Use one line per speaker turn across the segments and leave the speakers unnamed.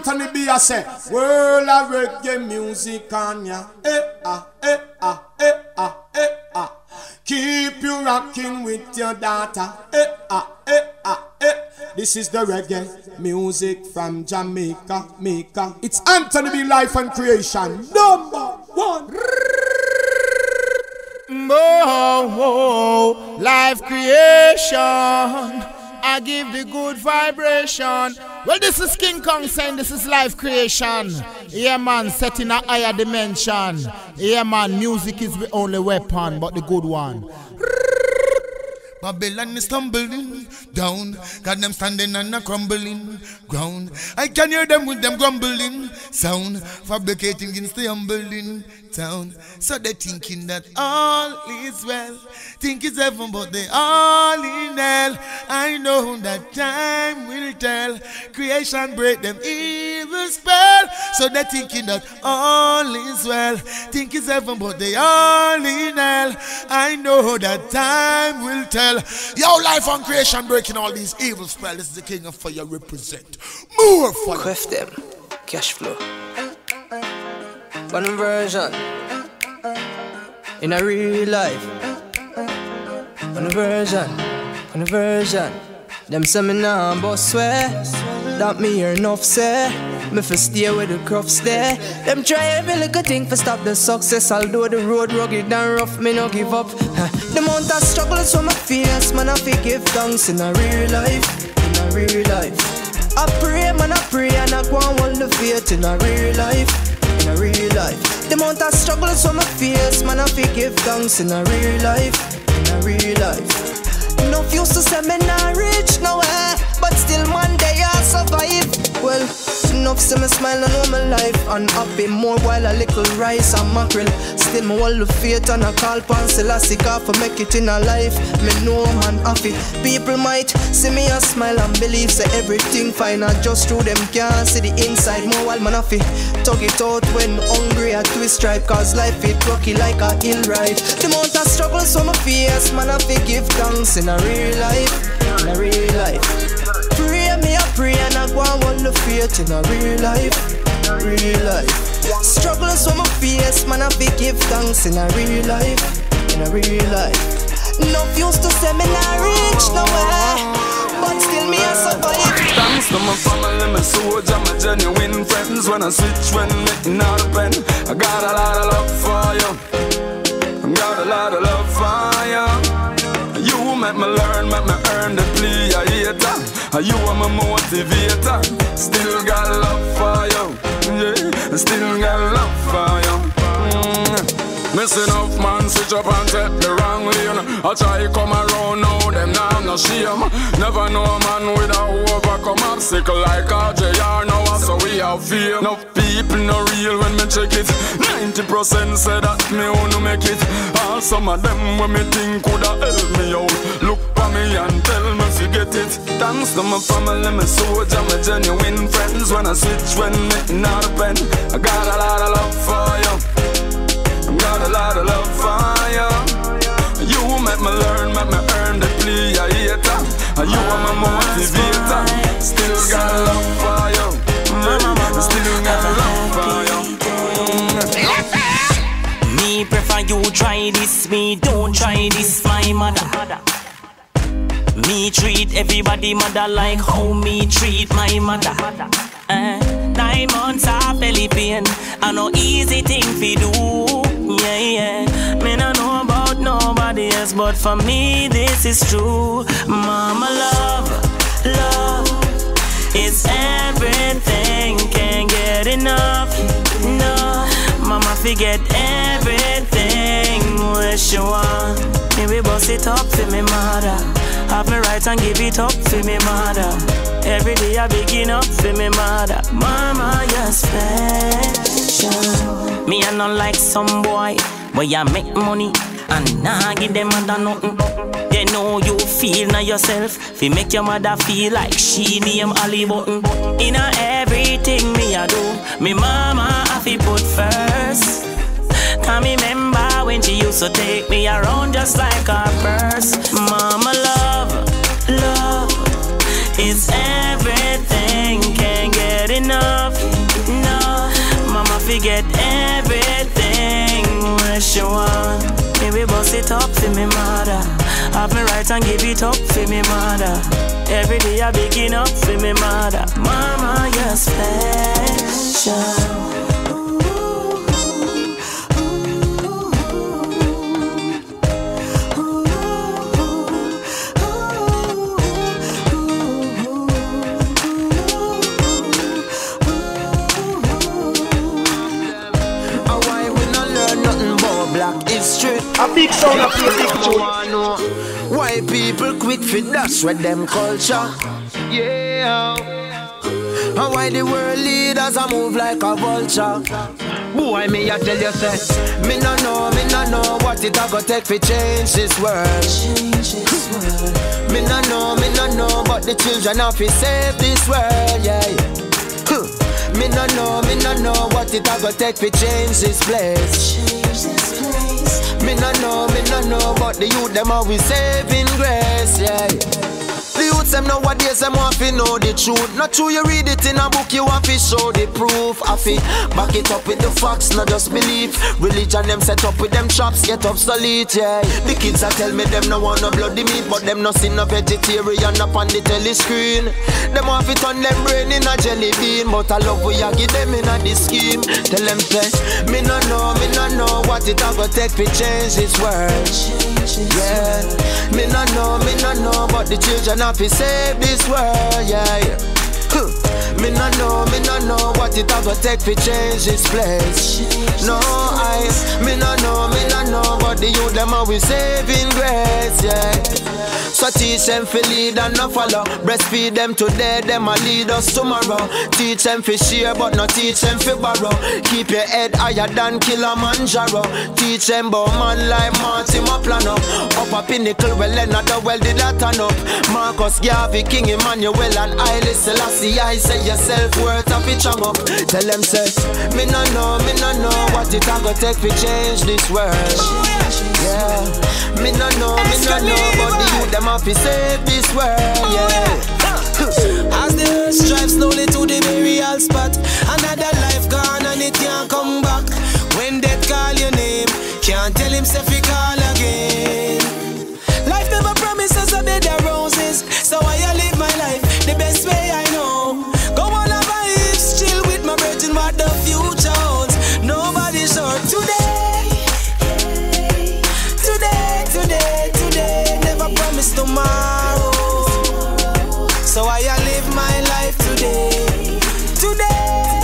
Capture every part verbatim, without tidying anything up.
Anthony B. I say, world of reggae music on ya. Eh ah, eh ah, eh ah, eh ah. Keep you rocking with your daughter. Eh ah, eh ah, eh. This is the reggae music from Jamaica, Jamaica. It's Anthony B. Life and Creation, number one.
Oh, life creation. I give the good vibration. Well, this is King Kong saying this is life creation. Yeah, man, set in a higher dimension. Yeah, man, music is the only weapon, but the good one.
Babylon is tumbling down, got them standing on a crumbling ground. I can hear them with them grumbling sound, fabricating against the humbling town. So they thinking that all is well, think it's heaven but they all in hell. I know that time will tell, creation break them evil spell. So they thinking that all is well, think it's heaven but they all in hell. I know that time will tell. Yo, life and creation breaking all these evil spells. This is the King of Fire represent. More fire.
Craft them. Cash flow. One version. In a real life. One version. One version. Them say me nah but swear that me hear enough say. Me fi stay with the crofts there. Them try every little thing for stop the success. Although the road rugged and rough, me no give up. The amount of struggles from my face, man I fi give thanks in a real life. In a real life, I pray, man I pray, and I go and hold the faith in a real life. In a real life, the amount of struggles from my face, man I fi give thanks in a real life. In a real life. Enough used to say me not rich nowhere, but still one day I survive. Well, enough say me smile and know my life unhappy more while a little rice and mackerel. Still me hold the faith and I call pan Selassie for make it in a life. Me know man happy. People might see me and smile and believe say everything fine. I just through them can't see the inside more while man happy. Tug it out when hungry I twist stripe, cause life it rocky like a hill ride. The amount of struggles from my face, man I fi give thanks in a real life. In a real life, pray me I pray and I go and hold the faith in a real life. Real life, struggles from my face, man I fi give thanks in a real life. In a real life, enough used to say me not rich nowhere, but still me I survive.
Thanks to my family, my soldier, my genuine friends. When I switch, when making out a pen, I got a lot of love for you. I got a lot of love for you. You make me learn, make me earn the plea, I hater. You are my motivator. Still got love for you, yeah. Still got love for you. Mm. Missing off man, switch up and take the wrong lane. I try come around now, them now I'm not shame. Never know a man without overcome obstacle like R J R now, so we have fear. No people no real when me check it. ninety percent say that me wanna make it. All some of them when me think coulda help me out. Look for me and tell me if you get it. Thanks to my family, my soldier, my genuine friends. When I switch, when me not a pen, I got a lot of love for you. Got a lot of love for you. You make me learn, make me earn the plea, I hater. You are my motivator. Still got love for you. Still got love for you.
Me prefer you try this, me don't try this, my mother. Me treat everybody mother like how me treat my mother. Uh, nine months of belly pain, I know easy thing fi do. Yeah, yeah. Me no know about nobody else, but for me this is true. Mama love, love is everything. Can't get enough, no. Mama forget everything what she want. Me we bust it up for me mother. Have me right and give it up for me mother. Every day I begin up for me mother. Mama, you're special. Me I not like some boy, but you make money and nah give them mother nothing. They know you feel now yourself. Fi make your mother feel like she name Ali Button. In a everything me I do, me mama I fi put first. Can me remember when she used to take me around just like her purse. Mama love, love is everything. Can't get enough. she get everything where she want. Maybe bust it up for me mother. Have me right and give it up for me mother. Every day I begin up for me mother. Mama, you're special.
A big sound of your big tune.
Why people quick fit dash with them culture? Yeah. And why the world leaders a move like a vulture? Boy, me I tell you say, me no know, me no know what it a go take fi change this world. Me no know, me no know, but the children have to save this world, yeah. Me no know, me no know what it a go take fi change this place. Me no know, me no know, but the youth them always saving grace, yeah. The youth them nowadays them want to know the truth. Not true, you read it in a book, you want to show the proof. I fi back it up with the facts, not just belief. Religion them set up with them traps, get obsolete, yeah. The kids a tell me them no want no bloody meat, but them no see no vegetarian up on the telly screen. Them want to turn them brain in a jelly bean, but I love we a give them in a this scheme. Tell them say, me no know, me no know what it a go take to change this world. Yeah, me no know, me no know, but the children have to save this world, yeah. Me no know, me no know what it a go take to change this place. No, I, me no know, me no know, but the youth them always saving grace, yeah. So teach them fi lead and no follow. Breastfeed them today, them a lead us tomorrow. Teach them fi share, but not teach them fi borrow. Keep your head higher than Kilimanjaro. Teach them about man like Martin Maplano. Up a pinnacle, well another well did that turn up. Marcus Garvey, King Emmanuel and Haile Selassie. I say yourself worth of it chang up. Tell them say, me no know, me no know what it a go take fi change this world. Yeah, me no know, me no know, but the youth them have to save this world, yeah.
As the earth strives slowly to the burial spot, another life gone and it can't come back. When death call your name, can't tell him if he call again. Life never promises a bed of roses, so I live my life the best way I know. Go on a vibes, chill with my virgin, what the future holds. Nobody's sure today, today, today, today. Never promise tomorrow, so I live my life today, today,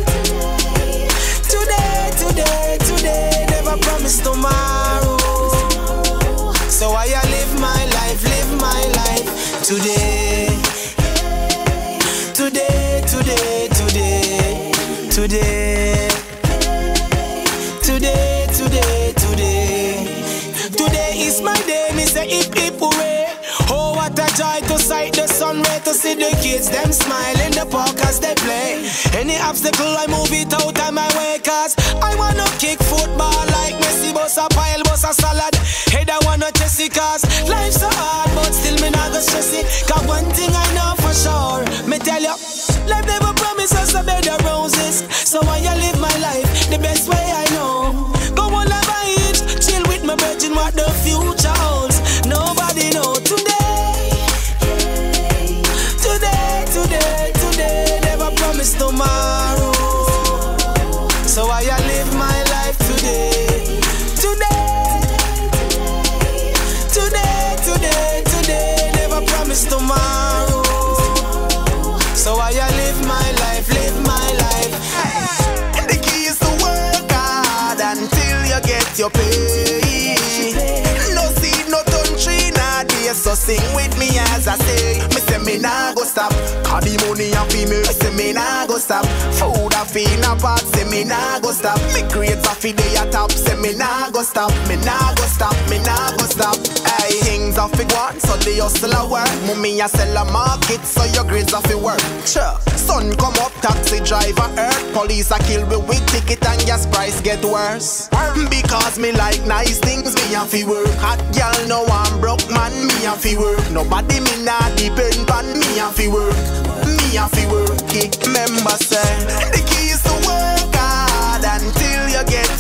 today, today, today. Never promise tomorrow, so I live my life, live my life today, today, today, today, today, today, today, today. Today is my day, me say hip hip hooray. Oh, what a joy to sight the sun ray, to see the kids them smile in the park as they play. Any obstacle I move it out of my way, cause I wanna kick football like Messi. Boss a pile, boss a salad. Head I wanna chase it, cause life's so hard, but still me not go stress it. Cause one thing I know for sure, me tell you, life never promises a bed of roses, so I live my life the best way I know. Go on a vibes, chill with my virgin, what the future holds. Nobody know today, today, today, today. Never promise tomorrow, so I live my life today, today, today, today, today. Never promise tomorrow, so I live my life, live my life.
The key is to work hard until you get your pay. No seed, no country, nah day. So sing with me as I say. Me say me nah go stop, cause the money a fi me. Me say me nah go stop, food a fi in a pot. Say me nah go stop, me grades a fi dey a top. Say me nah go stop, me nah go stop, me nah go stop. Hey, things a fi go on, so the hustle a work. Mummy a sell a market, so your grades a fi work. Sure. Sun come up, taxi driver hurt. Police a kill me with ticket and gas price get worse. Because me like nice things, me a fi work. Hot girl no I'm broke man, me a fi work. Nobody me nah depend on me a fi work. Me a fi work. Kick member say the key is to work hard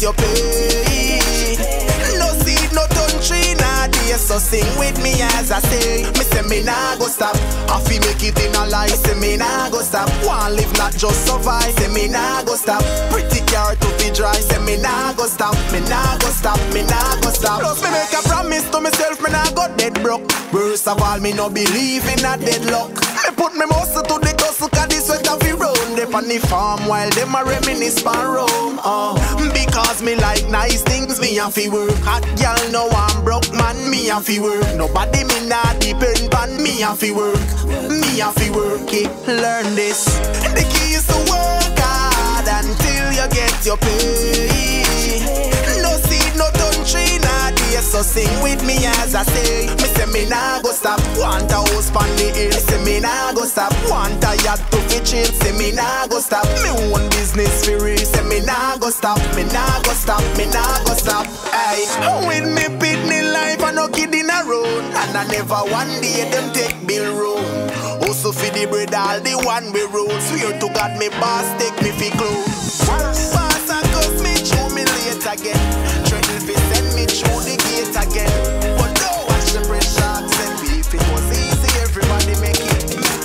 your pay. No seed, no country, nah day. So sing with me as I say. Me say me nah go stop. I feel make it in a life. Say me nah go stop. Want live not just survive. Say me nah go stop. Pretty car to be dry. Say me nah go stop. Me nah go stop. Me nah go stop. Plus me make a promise to myself. Me nah go dead broke. Worst of all, me no believe in a deadlock. Me put me muscle to the tussle. Cause this sweat of the road. They on the farm while them a reminisce for Rome. Uh, because me like nice things. Me have to work. Hot girl know I'm broke man. Me have to work. Nobody me nah depend on. Me have to work. Me have to work it. Learn this. The key is to work hard until you get your pay. No seed, no country, nah day. So sing with me as I say. Me say me nah go stop. Want a house pon the hill. Say me nah go stop. Want a yacht to fi chill. Say me nah go stop. Me own business fi real. Say me nah go stop. Me nah go stop. Me nah go stop. Hey, with me pitney life I no kid in a road. And I never one day them take bill road. Also fi the bread all the one we roll. Swear to God me boss take me fi close. Boss a cause me through me late again. Threaten fi send me through the gate again. But don't watch the pressure accent me. If it was easy everybody make it.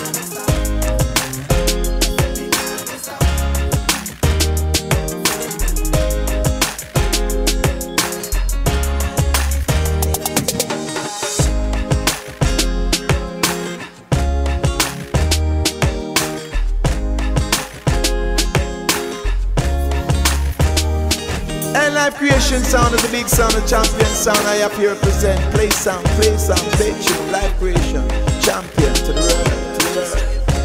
Live Creation sound is a big sound, a champion sound. I have here represent. Play sound, play sound, play tune. Live Creation, champion to the world, to the world.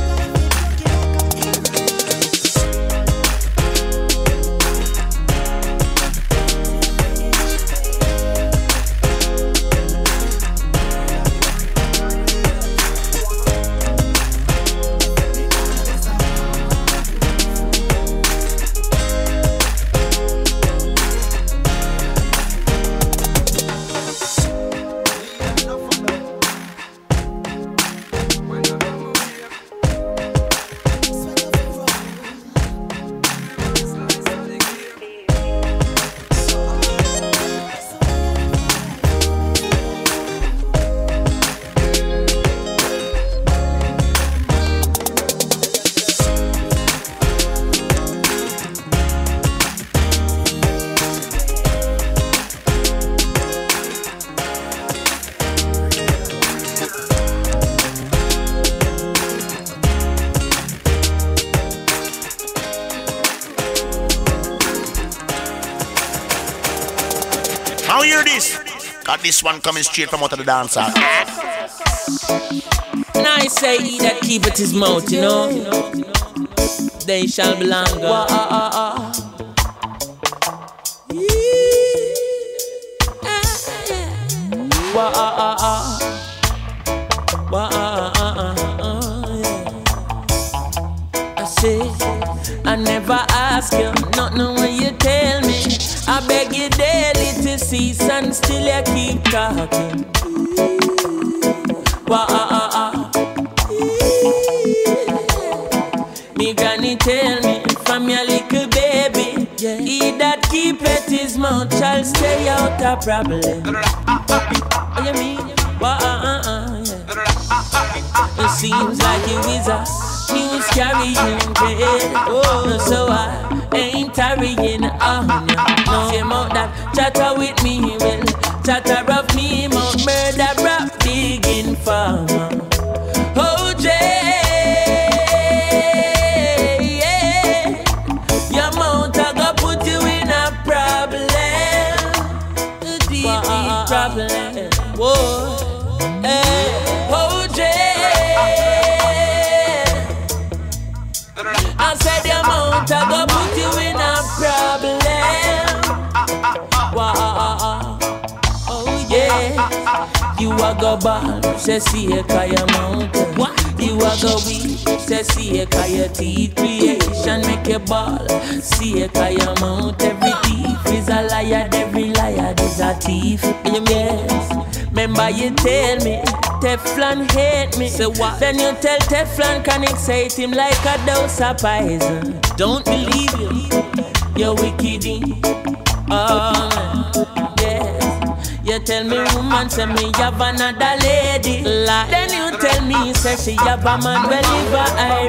Now hear this. Got this one coming straight from out of the dancer.
Now I say he that keepeth his mouth, you know, they shall be longer. Wah, ah, ah, ah. Wah, ah, ah, ah. Wah, ah, ah, ah, ah, yeah. I say, I never ask you, not know when you tell me. I beg you daily to cease and still you keep talking. Wah, ah, ah, ah. Me granny tell me from your little baby, yeah. He that keepeth his mouth shall stay out of problem. Oh, you mean? Wah, ah, ah, ah, yeah. It seems like you is a news carrying bread. Oh, so I ain't tarrying on you. No, same out that chatter with me, well, chatter of me, mount murder, rap, big informer. Oh, Jay. Whoa, hey, oh Jay. I said the amount I go put you in a problem. Wow, oh yeah. You a go ball, say see a kaya mountain. What? You a go weak, say see a kaya teeth creation make a ball. See a kaya mount, every thief is a liar, every liar is a thief. Yes. Remember you tell me Teflon hate me. So what? Then you tell Teflon can excite him like a dose of poison. Don't believe you, you're wicked. Oh, yes. You tell me woman, say me have another lady. Like, then you tell me, say she have a man, well, if I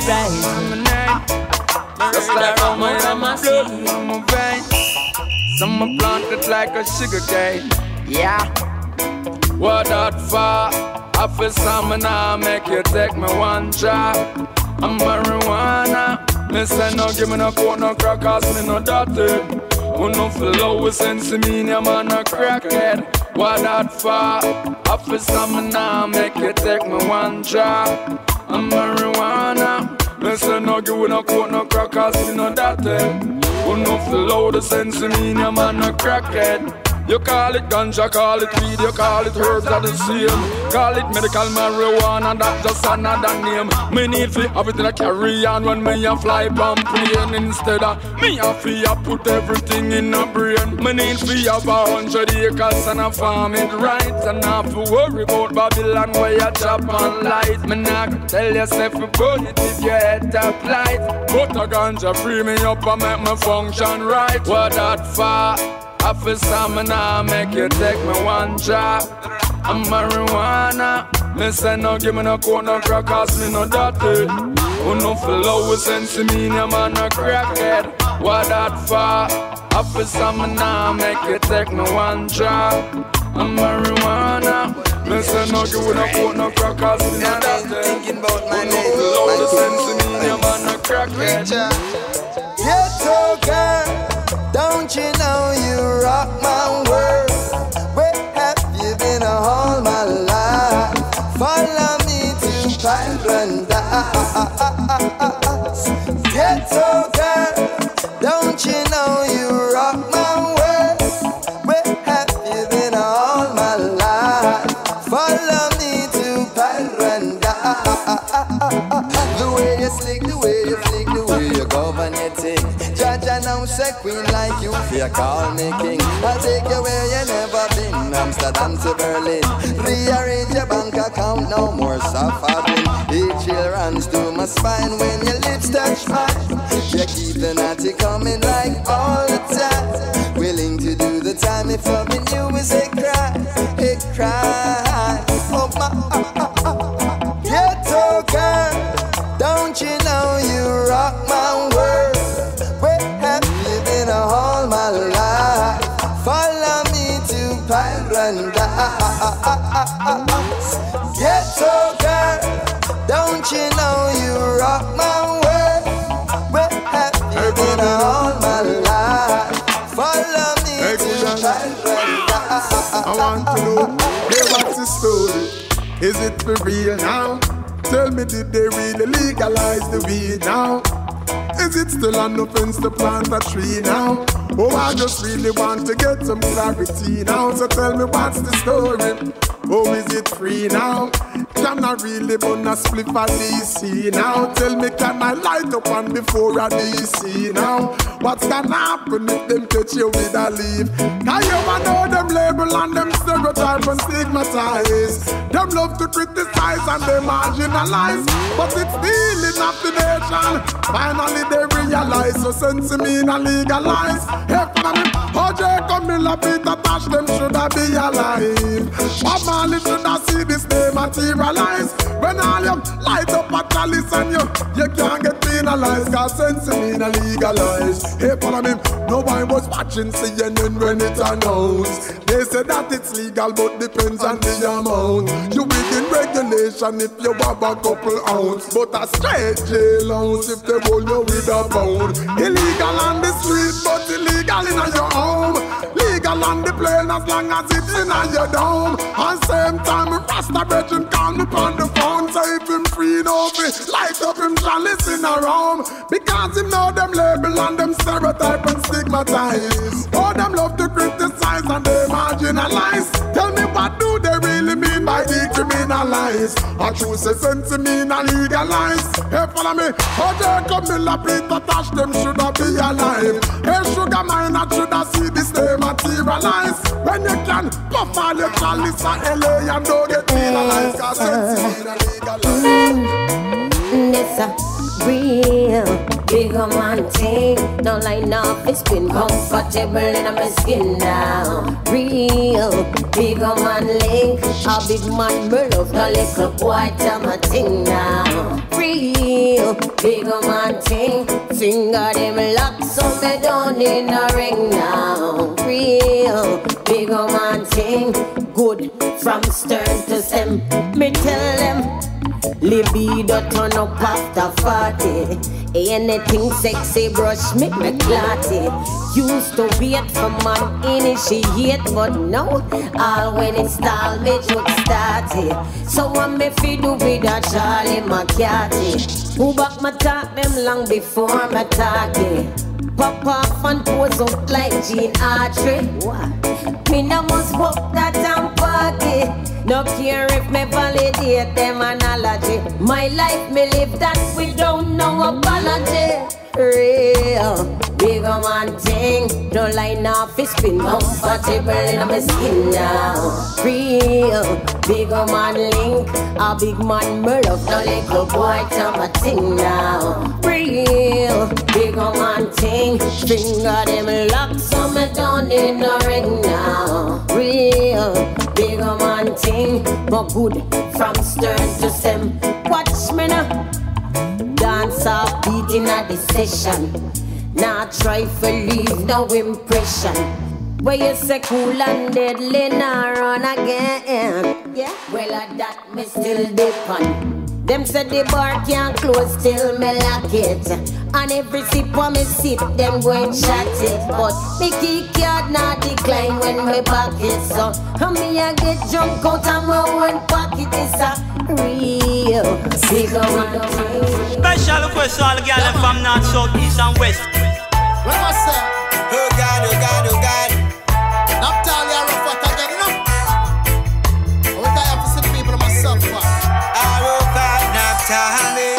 rise.
Just like I'm a blood, I'm a vein. Some planted like a sugar cane. Yeah. What that for? I feel something now, make you take me one shot. I'm marijuana. Listen, no give me no coke, no crack, cause me no dirty. Who no feel low sense to me, I'm on a crackhead. What that for? I feel something now, make you take me one shot. I'm marijuana. Listen, no give me no coke, no crack, cause me no dirty. Who no feel low sense to me, I'm on a crackhead. You call it ganja, call it weed, you call it herbs, are the same. Call it medical marijuana, that's just another name. Me need for everything I carry on when me a fly bomb plane. Instead of me a fee, put everything in a brain. Me need for have a hundred acres and a farm it right. And not to worry about Babylon where you chop and light. Me not gonna tell yourself to burn it if your head up light. But a ganja free me up and make me function right. What that for? I feel something now, make you take me one drop. I'm marijuana. Me say no give me no coke, no crack, cause me no dirty. Who no feel low sense to me, I'm on a crackhead. What that for? I feel something now, make you take me one drop. I'm marijuana. Me say no give me no coke, no crack, cause me no dirty. Who no feel low sense to me, I'm on a crackhead.
Ghetto girl, don't you know you rock my world? Where have you been all my life? Follow me to Paradise. Ghetto girl, don't you know you rock my world? Where have you been all my life? Follow me to Paradise. The way you slick, the way you flick, the way you govern your thing. Judge and now say queen like you, fear call me king. I'll take you where you never been, Amsterdam to Berlin. Rearrange your bank account, no more suffering. It chill runs through my spine when your lips touch mine. You keep the natty coming like all the time. Willing to do the time if loving you is a crime, a crime. Oh my, uh, uh, uh. Ghetto girl, don't you know you rock my world? Where have you been all my life? Follow me to Paradise. Ghetto girl, don't you know you rock my world? Where have you been all my life? Follow me
hey,
to Paradise.
I want to know, hey, what's the story? Is it for real now? Tell me, did they really legalize the weed now? Is it still an offense to plant a tree now? Oh, I just really want to get some clarity now. So tell me, what's the story? Oh, is it free now? Can I really burn a spliff at D C now? Tell me, can I light up one before a D C now? What's gonna happen if them catch you with a leaf? Now you know them label and them stereotype and stigmatize. Them love to criticize and they marginalize. But it's stealing of the nation. Finally they realize, so sense me and legalize. Hey, for me, O J Camilla, Peter Tosh, them shoulda be alive. Bob Marley shoulda see this day materialize. When all you light up a chalice and you, you can't get penalized. Cause sense me and legalize. Hey, follow me, no one was watching C N N when it announced. They say that it's legal but depends on the amount. You within regulation if you have a couple ounce, but a straight jail ounce if they hold you with a pound. Illegal on the street but illegal in your home. Legal on the plane as long as it's in your dome. And same time Rasta Virgin call me on the phone. Say if him free no be light up him chalice in a room. Because him know them label and them stereotype and stigmatize. Oh, them love to criticize and they marginalize. Tell me what do they really mean by decriminalize? I choose a sense to mean and legalize. Hey, follow me. Oh, J Camilla, Peter Tosh, them shoulda be alive. Hey, Sugar Mine, I shoulda see this day materialize. When you can puff all your chalice and L A and don't get penalized. Cause sense to mean and legalize.
It's a real bigger man thing. No line off, it's been comfortable in my skin now. Real bigger man link. A big man love, no little boy tell my thing now. Real bigger man thing. Finger them lock so me don't need no ring now. Real bigger man thing. Good from stern to stem. Me tell them libido turn up after forty. Anything sexy brush make me clatty. Used to wait for man initiate, but now all when it stall me joke started. So what me fi do with a Charlie McCarthy? Who back my talk them long before my talkie? Pop off and pose up like Gene Autry. What? Me no must walk that and party. No care if me validate them analogy. My life me live that without no apology. Real bigger man thing. No line off, it's been comfortable in my skin now. Real bigger man link. A big man me love, no little boy tell my thing now. Real bigger man thing. Finger them lock so me don't need no ring now. Real bigger man thing. But good from stern to stem. Watch me now. Dance off beating at the session. Now try for leave no impression. Where you say cool and deadly now run again. Yeah, well at that me still dip on. Them said the bar can't close till me lock it. And every sip when me sip, them go and chat it. But me kick yard not decline when me pocket. So how me I get jump out and my one pocket is a real bigger man.
Special request to all the girls from north, south, east and west.
What am I saying?
Oh God, oh God, oh God.
Naphtali are rough out again, you know? What I have to see the people myself for?
I rough out Naphtali.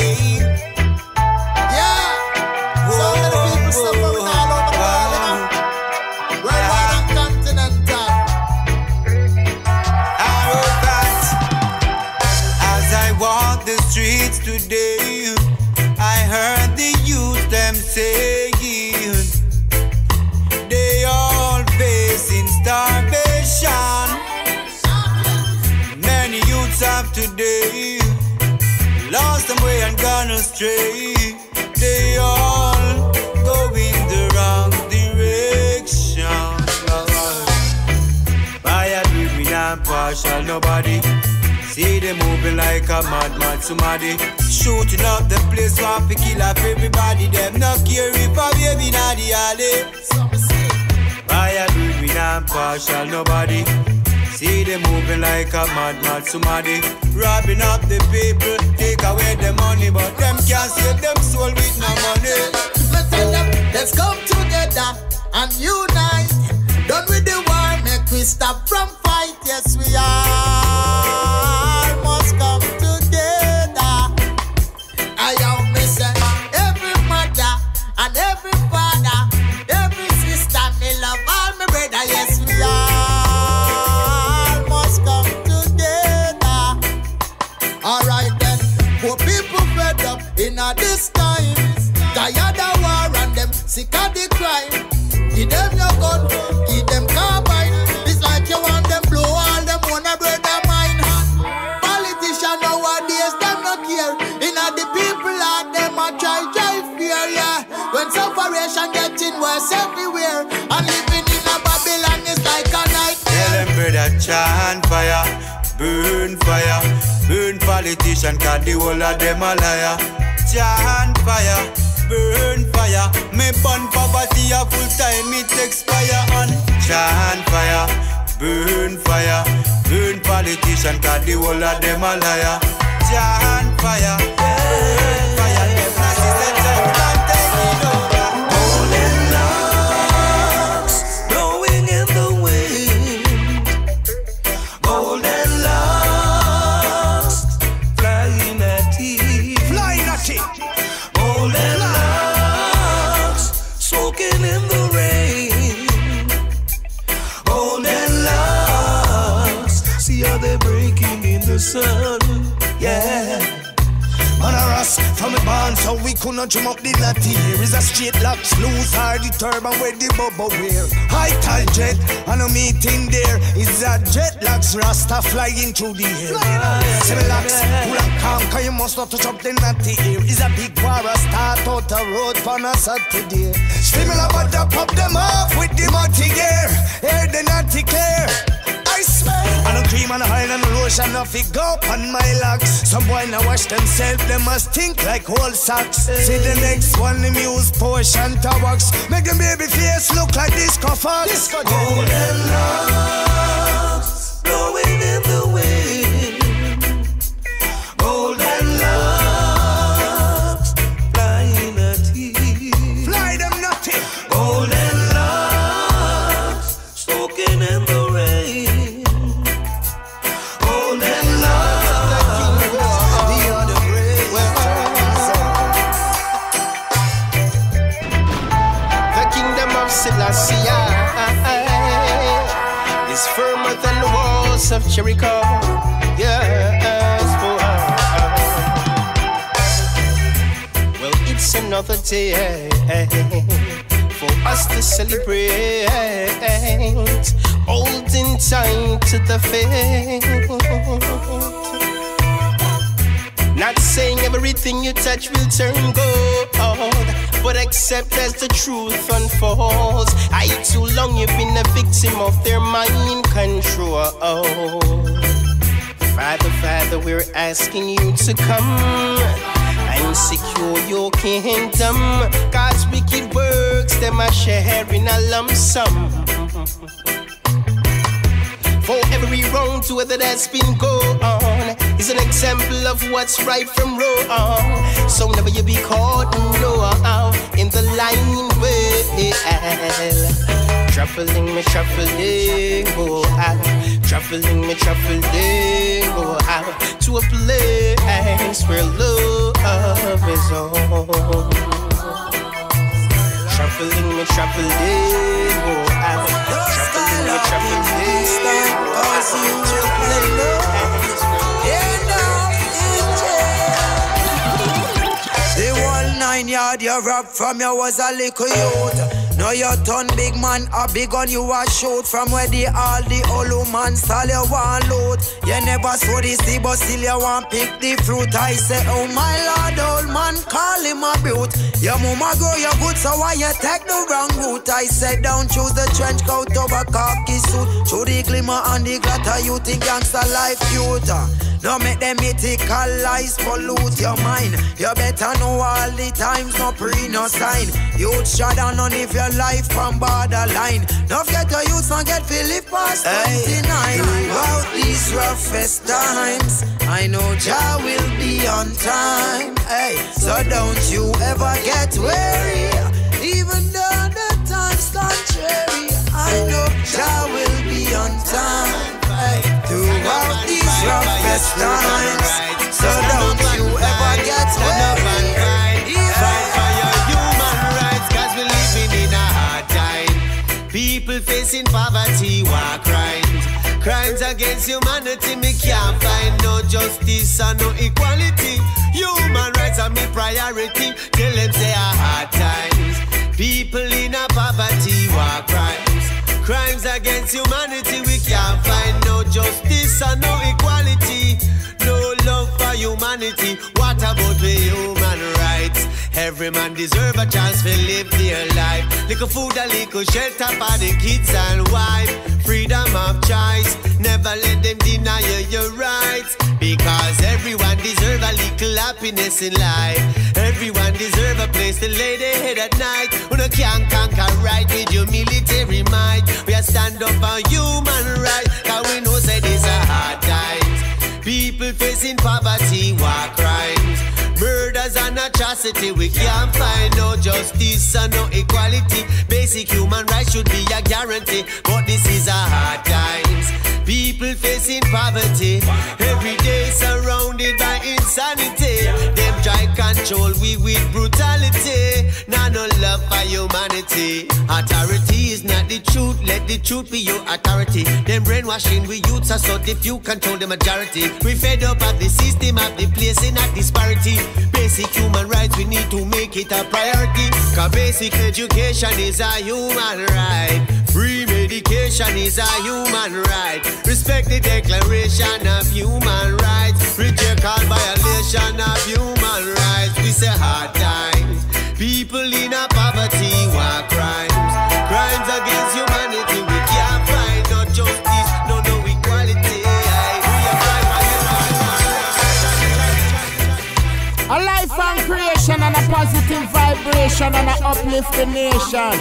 Yeah. So many people suffering all over the world, you know? Worldwide and continental.
I rough out. As I walk the streets today, I heard the youth them saying they all facing starvation. Many youths of today lost them way and gone astray. They all go in the wrong direction. By a dream and partial nobody. See them moving like a mad, mad somebody. Shooting up the place, want to kill off everybody. Them not care if a baby not the alley. By a dream and partial nobody. See them moving like a mad, mad somebody. Robbing up the people, take away the money, but them can't save them soul with no money.
Let's tell them, let's come together and unite. Done with the war, make we stop from fight. Yes, we are. Must come together. I am missing every mother and every father, every sister, me love all my brother. Yes, we are. Must come together. Alright then, poor people fed up in a this time. Tired of war and them sick of the crime. Give them your gun, give them carbine. It's like you want them blow all them wanna brother mine. Politicians nowadays them not care. Inna the people out them a try try fear, yeah. When separation getting worse everywhere, and living in a Babylon is like a night.
Tell them brother chant fire, burn fire, burn politician 'cause the whole of them a liar. Chant fire, burn fire. Me burn poverty a full time it expire on. Chant fire, burn fire, burn politician 'cause the whole of them a liar. Chant fire, burn fire. Them nasty set them can't take it over.
Golden locks blowing in the wind. Golden locks flying at it, flying at it. Golden locks soaking in the rain. Golden locks, see how they're breaking in the sun. Yeah.
So we couldn't drum up the natty. Here is a straight locks, loose hard the turban where the bubble wear. High tide jet, and a meeting there is a jet locks rasta flying through the air. Seven locks, cool and calm, cause you must not touch up the natty here. Is a big war, a start out a road for a Saturday. Swimming about the pop them off with the muddy gear. Hear the natty clear. I swear. And a cream and a oil and a lotion off it go up on my locks. Some boy now wash themselves, they must think like whole socks. See the next one, the muse potion to wax. Make them baby face look like disco fox. Disco
golden locks blowing in the wind. Golden locks flying at you.
Fly them nutty.
Golden locks soaking in the rain. Golden locks, the other great
The kingdom of Selassie is firmer than the walls of Jericho. Yes, boy. Well, it's another day for us to celebrate, holding tight to the faith. Not saying everything you touch will turn gold, but accept as the truth unfolds. I too long you've been a victim of their mind control. Father, Father, we're asking you to come and secure your kingdom. God's wicked works, them are sharing a lump sum. For every wrong to whether that's been going on is an example of what's right from wrong. So never you be caught no in the line well. Traveling me, traveling, go out. Traveling me, traveling, go out to a place where love is on. Traveling me, traveling, go out. Traveling me, traveling, cause you will play love. Yeah, now in jail.
The whole nine yard you rap from you was a little youth. Now you turn big man, a big gun you a shoot. From where the all the old man style you want loot. You never saw the sea but still you want pick the fruit. I say, oh my lord, old man, call him a brute. Your mama grow you good, so why you take the wrong route? I said, don't choose the trench coat over khaki suit. Through the glimmer and the glitter, you think gangster life cute. Don't make them mythical lies pollute your mind. You better know all the times, no pre, no sign. Youth shot down on if your life from borderline. Don't get your youth and get Philip past twenty-nine. Throughout these roughest times, I know Jah will be on time. Hey, so don't you ever get weary, even though the time's contrary. I know Jah will be on time. Hey, throughout these roughest times, so don't you ever get weary.
Fight for your human rights, cause we're living in a hard time. People facing poverty, war crimes. Crimes against humanity, me can't find no justice and no equality. Human rights are my priority, tell them say a hard times. People in a poverty, war crimes. Crimes against humanity, we can't find no justice and no equality. No love for humanity, what about the human rights? Every man deserve a chance to live their life. Little food, a little shelter for the kids and wife. Freedom of choice, never let them deny you your rights. Because everyone deserve a little happiness in life. Everyone deserve a place to lay their head at night. When you can't conquer right with your military might. We are stand up for human rights, cause we know say these are hard times. People facing poverty, war crimes, murders and atrocity. We can't find no justice and no equality. Basic human rights should be a guarantee, but this is a hard times. People facing poverty, every day surrounded by insanity. Them try control we with brutality. Now no love for humanity. Authority is not the truth, let the truth be your authority. Them brainwashing we youths are so if you control the majority. We fed up of the system of the place in a disparity. Basic basic human rights, we need to make it a priority. Cause basic education is a human right. Free medication is a human right. Respect the Declaration of Human Rights. Reject all violation of human rights. We say hard times. People in a poverty want crimes. Crimes against humanity we can't find. Not justice, no, no equality.
A life and creation and a positive vibration and a uplift the nation.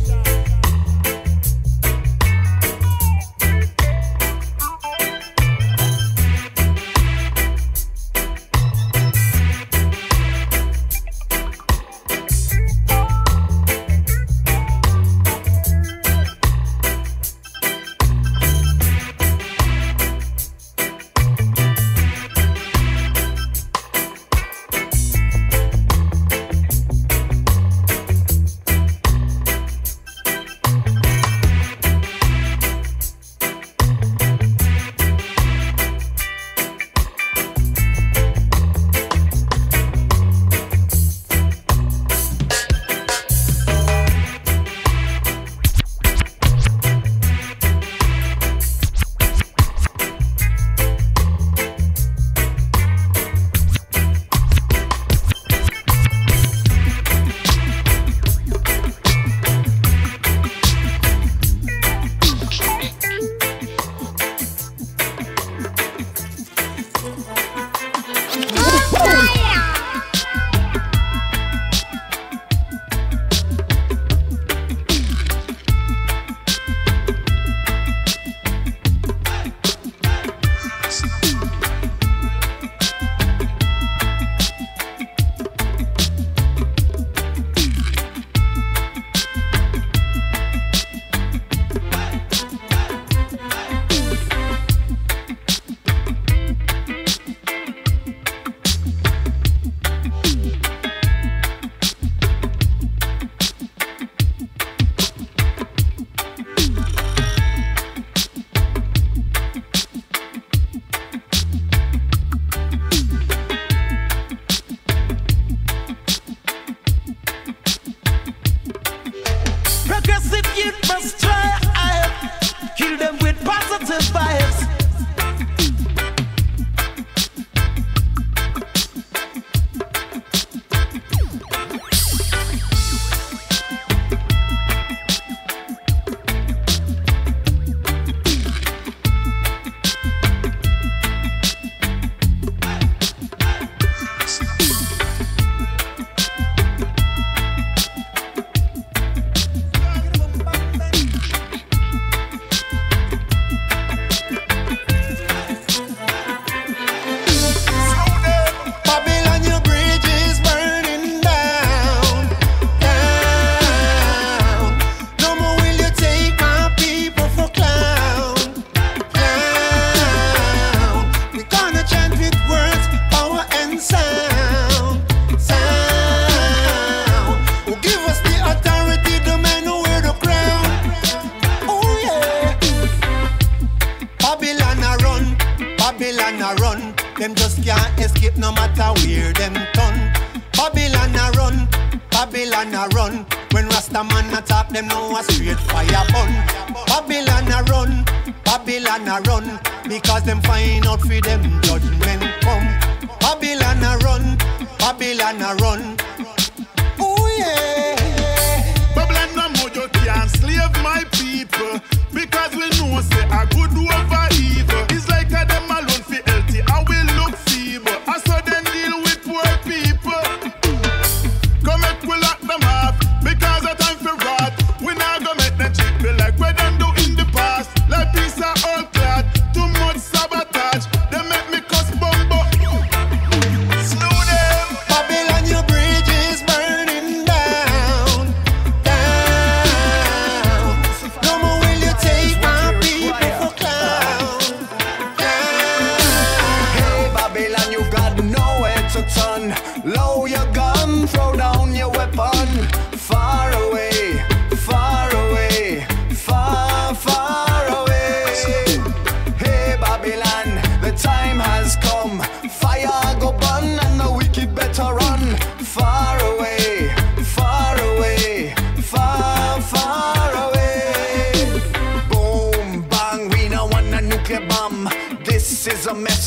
Them just can't escape no matter where them turn. Babylon a run, Babylon a run. When Rasta man attack them, know a straight fire burn. Babylon a run, Babylon a run. Because them find out for them judgment come. Babylon a run, Babylon a run. Oh yeah.
Babylon no more you can't slave my people. Because we know say a good over evil. It's like a them alone for healthy and we look feeble. I saw them deal with poor people. Come make we lock them up. Because the time for rot. We not gonna make them cheat me like we done do in the past. Like piece of old cloth. Too much sabotage. They make me cuss bumbo. Slew them.
Babylon, your bridge is burning down. Down. No more will you take my people for clown.
Hey Babylon, you got nowhere to turn. Lower your gun, throw down your weapon. Far away, far away, far, far away. Hey Babylon, the time has come. Fire go burn and the wicked better run.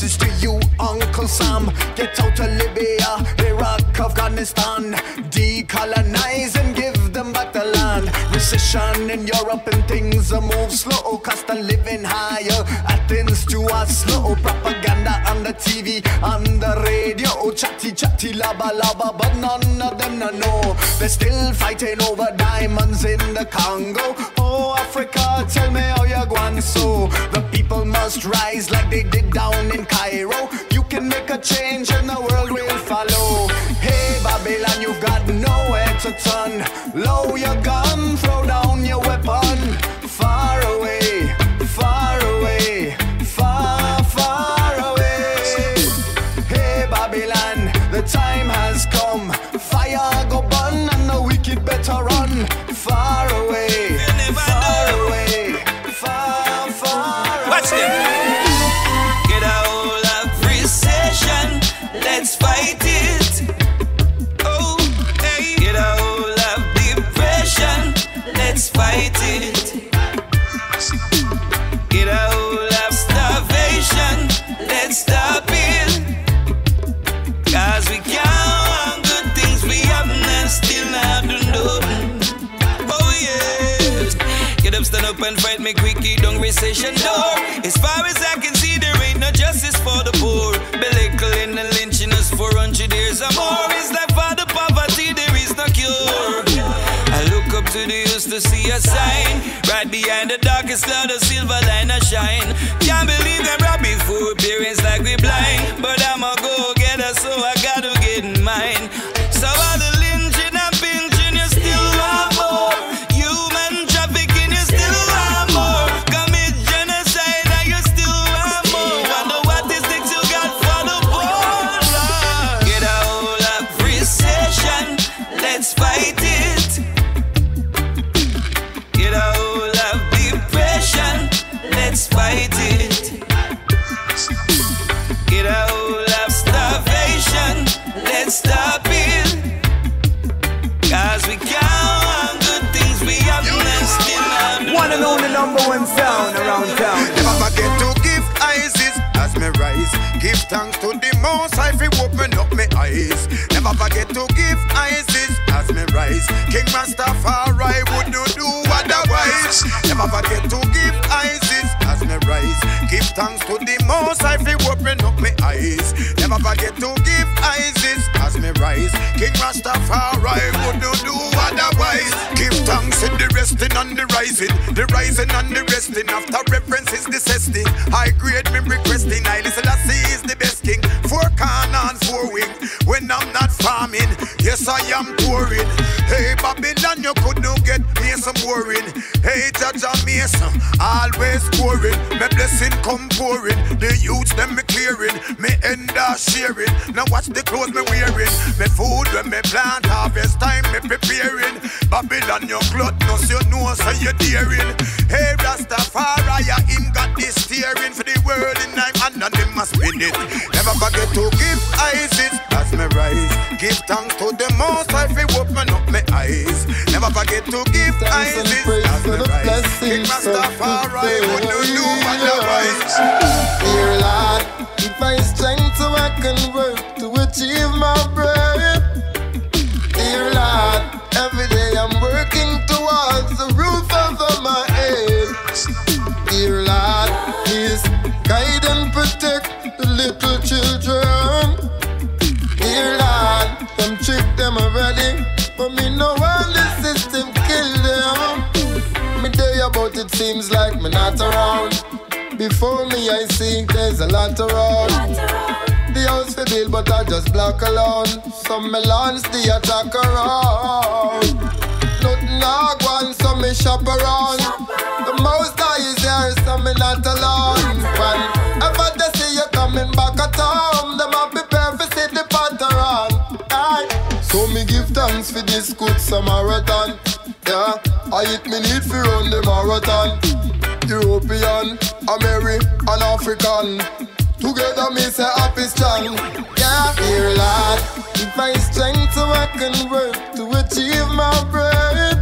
message to you, Uncle Sam. Get out of Libya, Iraq, Afghanistan. Decolonize and give them back the land. Recession in Europe and things are move slow. Cost of living higher, Athens to Oslo. Propaganda on the T V, on the radio. Chatty chatty laba laba, but none of them no know. They're still fighting over diamonds in the Congo. Oh Africa, tell me how you going so. The people must rise like they did down in Cairo. You can make a change and the world will follow. Hey Babylon, you've got nowhere to turn. Lower your gun, throw down your weapon. Far away, far away, far, far away. Hey Babylon, the time has come. Fire go burn and the wicked better run. Far away, far away, far, far away.
Watch them. Get a hold of recession, let's fight it. Oh, hey. Get a hold of depression, let's fight it. Get a hold of starvation, let's stop it. Cause we can't good things we have and still not do nothing. Oh yes. Get up, stand up and fight me quickly, don't recession door. As far as I can see, there ain't no justice for the poor. Belittling and lynching us for hundred years or more. It's like for the poverty, there is no cure. I look up to the hills to see a sign. Right behind the darkest cloud, a silver line a shine. Can't believe them robbing food, parents like we blind. But I'm a go-getter, so I gotta get in mine. So all the lynching and pinching, you still want more. Human trafficking, you still want more. Commit genocide and you still want more. Wonder what these things you got for the poor. Get a hold of recession, let's fight it. Get a hold of depression, let's fight it. Get a hold of starvation, let's stop it. Cause we can't good things we have and still not do.
One and only number one sound around town.
Never forget to give Isis as me rise. Give thanks to the Most High for open up my eyes. Never forget to give Isis as me rise. King Rastafari would you do otherwise. Never forget to give Isis as me rise. Give thanks to the Most High for open up my eyes. Never forget to give Isis as me rise. King Rastafari would you do otherwise. Give thanks in the resting and the rising. The rising and the resting. After reference is the testing. High grade me requesting. I listen to see is the best king. Four corners, four wing. When I'm not farming, yes I am pouring. Hey Babylon, you could not get me some boring. Hey Jaja Mason, always scoring. My blessing come pouring. The youths them me clearing. Me end up sharing. Now watch the clothes me wearing. Me food when me plant harvest time me preparing. Babylon your cloth no so you know so you daring. Hey Rastafari, him got this steering for the world in time and none them must win it. Never forget to give Isis as me rise. Give thanks to the Most High for open up my eyes. Never forget to give Isis as me rise. King Rastafari would you do otherwise.
Dear Lord, if I strength so I can work to achieve my bread. Dear Lord, every day I'm working towards the roof over my head. Dear Lord, please guide and protect the little children. Dear Lord, them trick them already, but me know all the system kill them. Me day about it seems like me not around. Before me I see there's a lot around. The house for build but I just block alone. Some me launch the attack around. Nothing I want so me shop around. The most I is here so me not alone. Whenever they see you coming back at home, them a prepare for see the pattern. Aye. So me give thanks for this good Samaritan. Yeah, I hit me need for run the marathon. European, American, and African. Together me say happy strong. Yeah, dear Lord, if I strength so I can work to achieve my bread.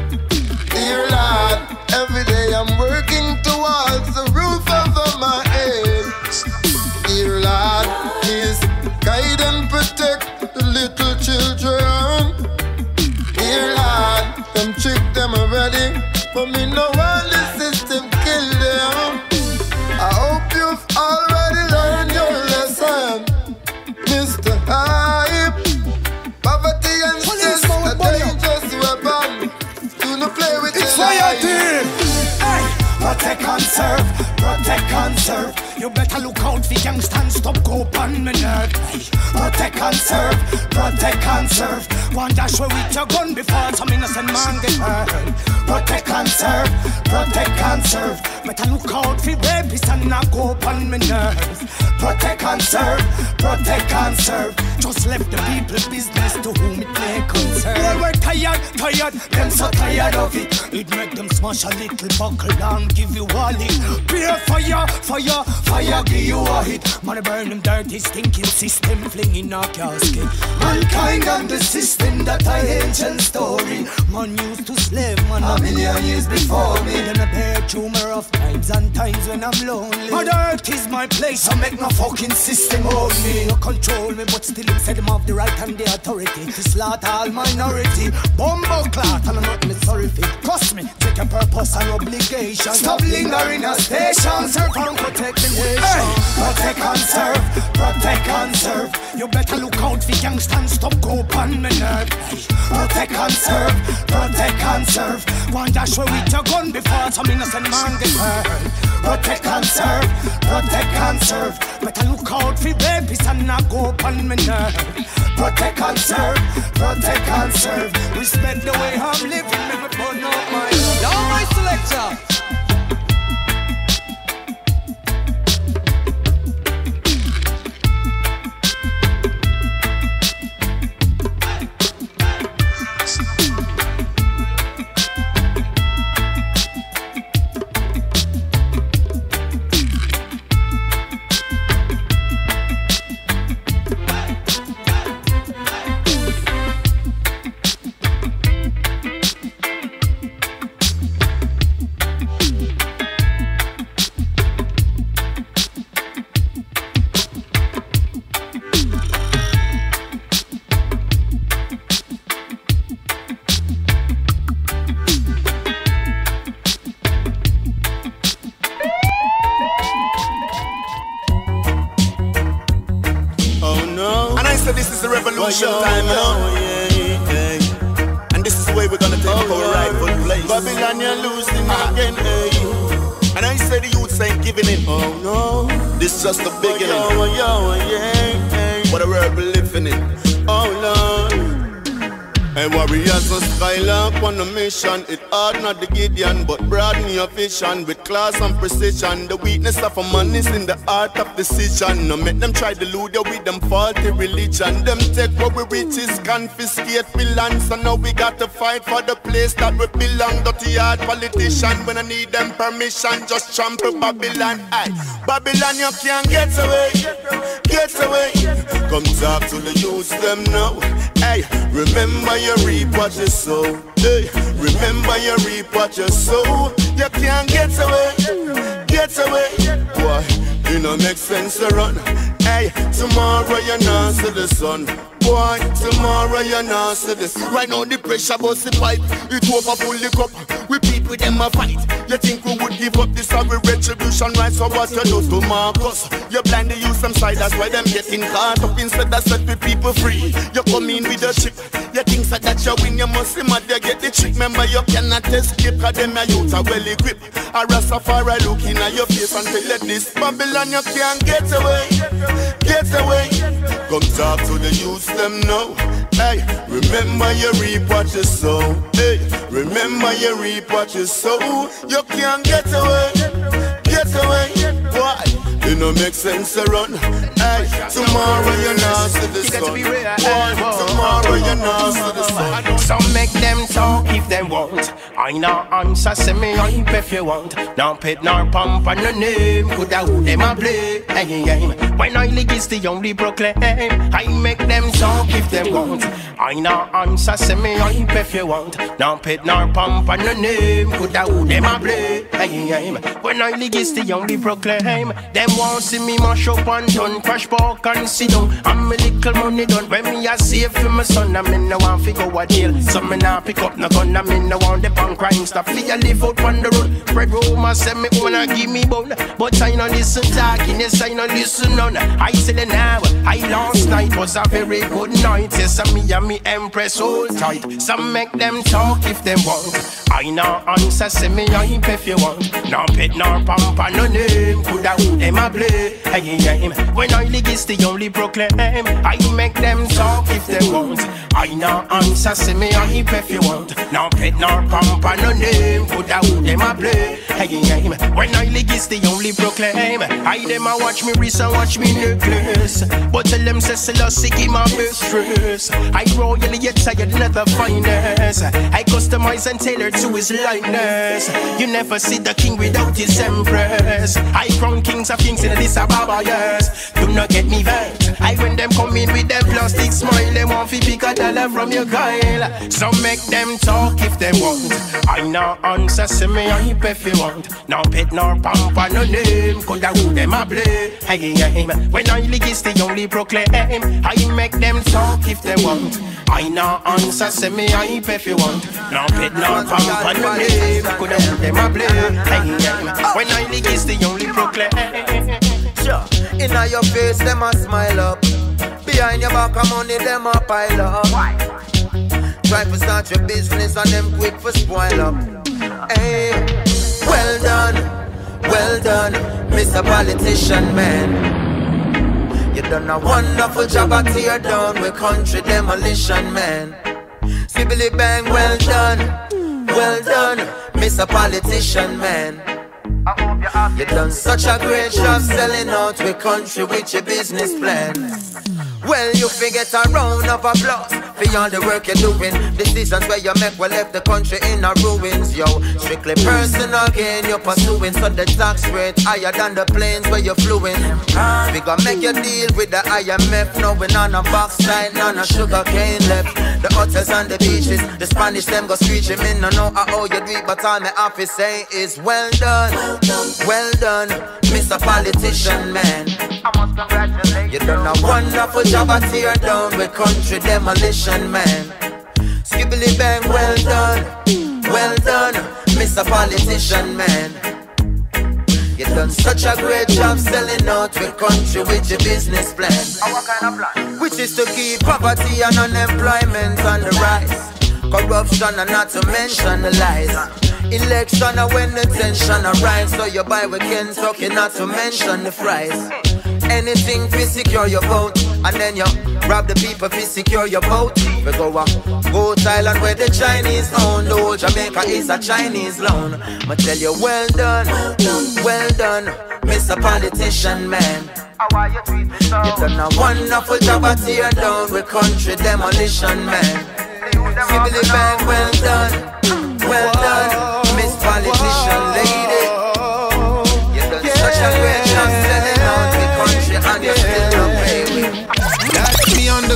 Dear Lord, every day I'm working towards the roof over my head. Dear guide and protect the little children. Here, Lord, them trick them already, but me no want the system kill them. I hope you've already learned your lesson, Mister Hype. Poverty and stress a dangerous weapon. Do not play with
it's
your
fire
life.
team. Hey, protect and serve, protect and serve. You better look out for youngsters, stop go on me nerve. Hey, protect and serve, protect and serve. One dash away with your gun before some innocent man get hurt. Protect and serve, protect and serve. Better look out for rapists and not go on me nerve. Protect and serve, protect and serve. Just left the people's business to whom it may concern. Well, we're tired, tired, them so tired of it. It make them smash a little buckle down, give you a lick. Beer fire, fire, fire, give you a hit. Man, burn them dirty, stinking system, flinging a casket. Mankind and the system, that I ancient story. Man used to slave, man, a million years before me. Then I bear tumor of times and times when I'm lonely. But earth is my place, so make no fucking system hold me. You control me, but still said them have the right and the authority to slaughter all minority. Bumbo clot, and I'm not me sorry for it. Trust me, take a purpose and obligation. Stop lingering a station, serve and protect the nation. Hey. Protect and serve, protect and serve. You better look out for youngsters, stop go on me nerve. Hey. Protect and serve, protect and serve. One dash away with your gun before some innocent man get hurt. Protect and serve, protect and serve. Better look out for rapists and not go on me nerve. Protect and serve, protect and serve. Respect the way I'm living, let me burn up my now my selector.
Time, you know? Yeah, yeah. And this is the way we're gonna take oh, our yeah. rightful place. Babylon, you're losing ah. again, hey. And I say the youths ain't giving in. Oh no, this is just the beginning. Oh, yo, yo, yeah, yeah. What a world we living in. Oh Lord. Hey, warriors of Skylark on a mission. It hard not the Gideon, but broaden your vision with class and precision. The weakness of a man is in the art of decision. No make them try to lure you with them faulty religion. Them take what we riches, confiscate we land. So now we got to fight for the place that we belong. Dirty hard politician, when I need them permission, just trample Babylon. Aye, Babylon you can't get away, get away. Come talk to the youths them now. Hey, remember you reap what you sow. Hey, remember you reap what you sow. You can't get away, get away. Boy, you know make sense to run. Hey, tomorrow you're not see the sun. Boy, tomorrow you're not see the sun. Right now the pressure bust the pipe. It over full the cup. We people them a fight. You think we would give up this our retribution right? So what you do to Marcus? You blind the youth some side, that's why them getting caught up. Instead of set the people free, you come in with a chip. You think so that you win, you must see mad, you get the trick. Remember you cannot escape, cause them a youth are well equipped. A Rastafari looking at your face and tell you this Babylon you can't get away, get away. Come talk to the youth them now. Hey, remember you reap what you sow. Hey, remember you reap what you sow. You can't get away, get away. Why? It no make sense to run. Hey, tomorrow you're not see the sun. Why? Tomorrow you're not see the sun.
So make them talk if they want. I no answer, say me hype if you want. No pit nor pump on the name. Coulda who them a play. Hey, hey. When I lick is the only proclaim. I make them talk if they want. I no answer, say me hype if you want. No pet nor pump and no name. Coulda who them a play. Hey, hey, when I legacy the only proclaim. Them want see me mash up and done. Crash park and sit down. I'm a little money done. When me a save for my son, I mean no one fi go a deal. So me nah pick up no gun. I mean no one dep on crime stuff. Me a live out on the road. Red rumor say me wanna give me bone. But I no listen talking. Yes I no listen none. I say the now. I last night was a very good night. Yes and me and me empress hold tight. Some make them talk if them want. I no answer, say me hype if you want. No pet nor pump and no name. Coulda who them a play. Hey, hey, when I legacy the only proclaim. I make them talk if they want. I no answer, say me hype if you want. No pet nor pump and no name. Coulda who them a play. Hey, hey, when I legacy the only proclaim. I them a watch me wrist and watch me necklace. But tell them say Selassie give my best dress. I royally yet tired not the finest. I customize and tailor to his likeness. You never see the king without his empress. I crown kings of kings in Addis Ababa, yes. Do not get me vexed. I when them come in with them plastic smile, they want to pick a dollar from your guile. So make them talk if they want. I no answer, say me hype if you want. No pet nor pump and no name. Coulda who them a play. Hey, hey, when I legacy the only proclaim. I make them talk if they want. I no answer, say me hype if you want. No pet nor pump and no name. Coulda who them a play. Hey, hey, when I legacy the only proclaim.
Sure. Inna your face, them a smile up. Behind your back of money, them a pile up. Try to start your business and them quick for spoil up. Hey, well done, well done, Mister Politician Man. You done a wonderful job at tear down with country demolition man. Skibbly bang, well done, well done, Mister Politician Man. You done such a great job selling out with country with your business plan. Well, you forget a round of applause for all the work you're doing. Decisions where you make will left the country in a ruins, yo. Strictly personal gain you're pursuing, so the tax rate higher than the planes where you're fluing. We gon' make you deal with the I M F, knowing on a backside, none of sugar cane left. The hotels and the beaches, the Spanish them go screeching. Me no know how you do it, but all me have to say is well done, well done, Mister Politician Man. I must congratulate you. You done a wonderful job at tear down with country demolition man. Skibbly bang, well done, well done, Mister Politician Man. You done such a great job selling out with country with your business plan. What kind of plan? Which is to keep poverty and unemployment on the rise. Corruption and not to mention the lies. Election and when the tension arise, so you buy with Kentucky, not to mention the fries. Anything to secure your vote, and then you rob the people to secure your vote. We go up, go to Thailand where the Chinese own. The whole Jamaica is a Chinese loan. I tell you, well done, well done, Mister Politician Man. You done a wonderful job at tear down with country demolition man. Skibbly bang, well done, well done, Miss Politician Lady. You done such a great job selling out the country and you still not pay with.
That's me on the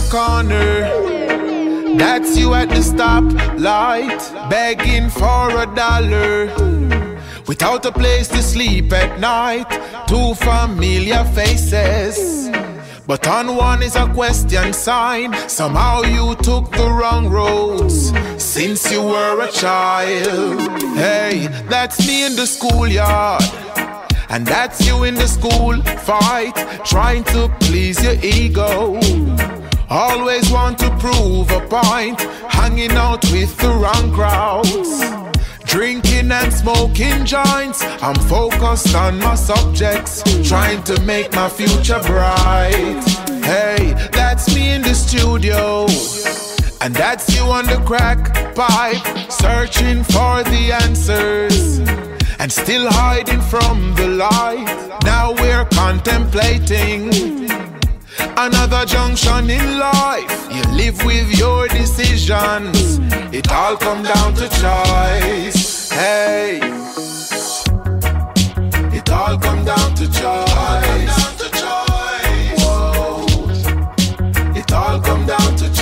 corner. That's you at the stoplight, begging for a dollar. Without a place to sleep at night, two familiar faces. But on one is a question sign. Somehow you took the wrong roads since you were a child. Hey, that's me in the schoolyard, and that's you in the school fight, trying to please your ego. Always want to prove a point, hanging out with the wrong crowds. Drinking and smoking joints, I'm focused on my subjects, trying to make my future bright. Hey, that's me in the studio, and that's you on the crack pipe, searching for the answers, and still hiding from the light. Now we're contemplating another junction in life. You live with your decisions, it all come down to choice. Hey, it all come down to choice. Whoa. It all come down to choice.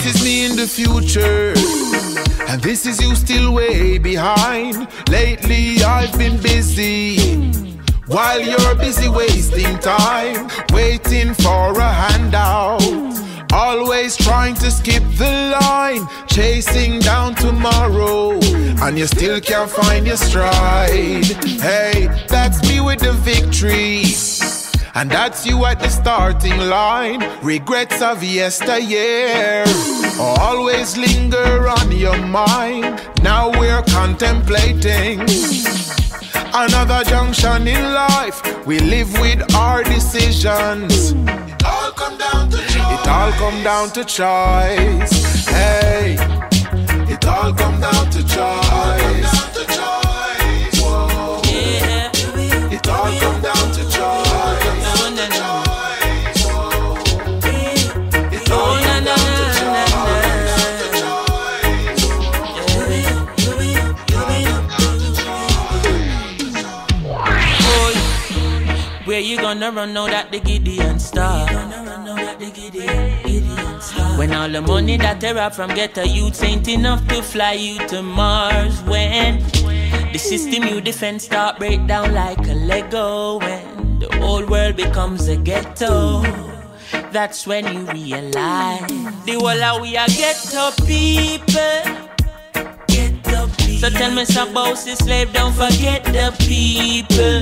is me in the future, and this is you still way behind. Lately I've been busy, while you're busy wasting time, waiting for a handout. Always trying to skip the line, chasing down tomorrow, and you still can't find your stride. Hey, that's me with the victory, and that's you at the starting line. Regrets of yesteryear always linger on your mind. Now we're contemplating another junction in life. We live with our decisions. It all come down to choice. It all come down to choice. Hey, it all come down to choice. Whoa. Yeah. It all come down to choice. No, no, no. It all come down
to choice. Where you gonna run now that the Gideon star? When all the money that they rob from ghetto youths ain't enough to fly you to Mars. When the system you defend start break down like a Lego. When the whole world becomes a ghetto, that's when you realize the whole of we are ghetto people. Ghetto people. So tell me some boss is slave, don't forget the people.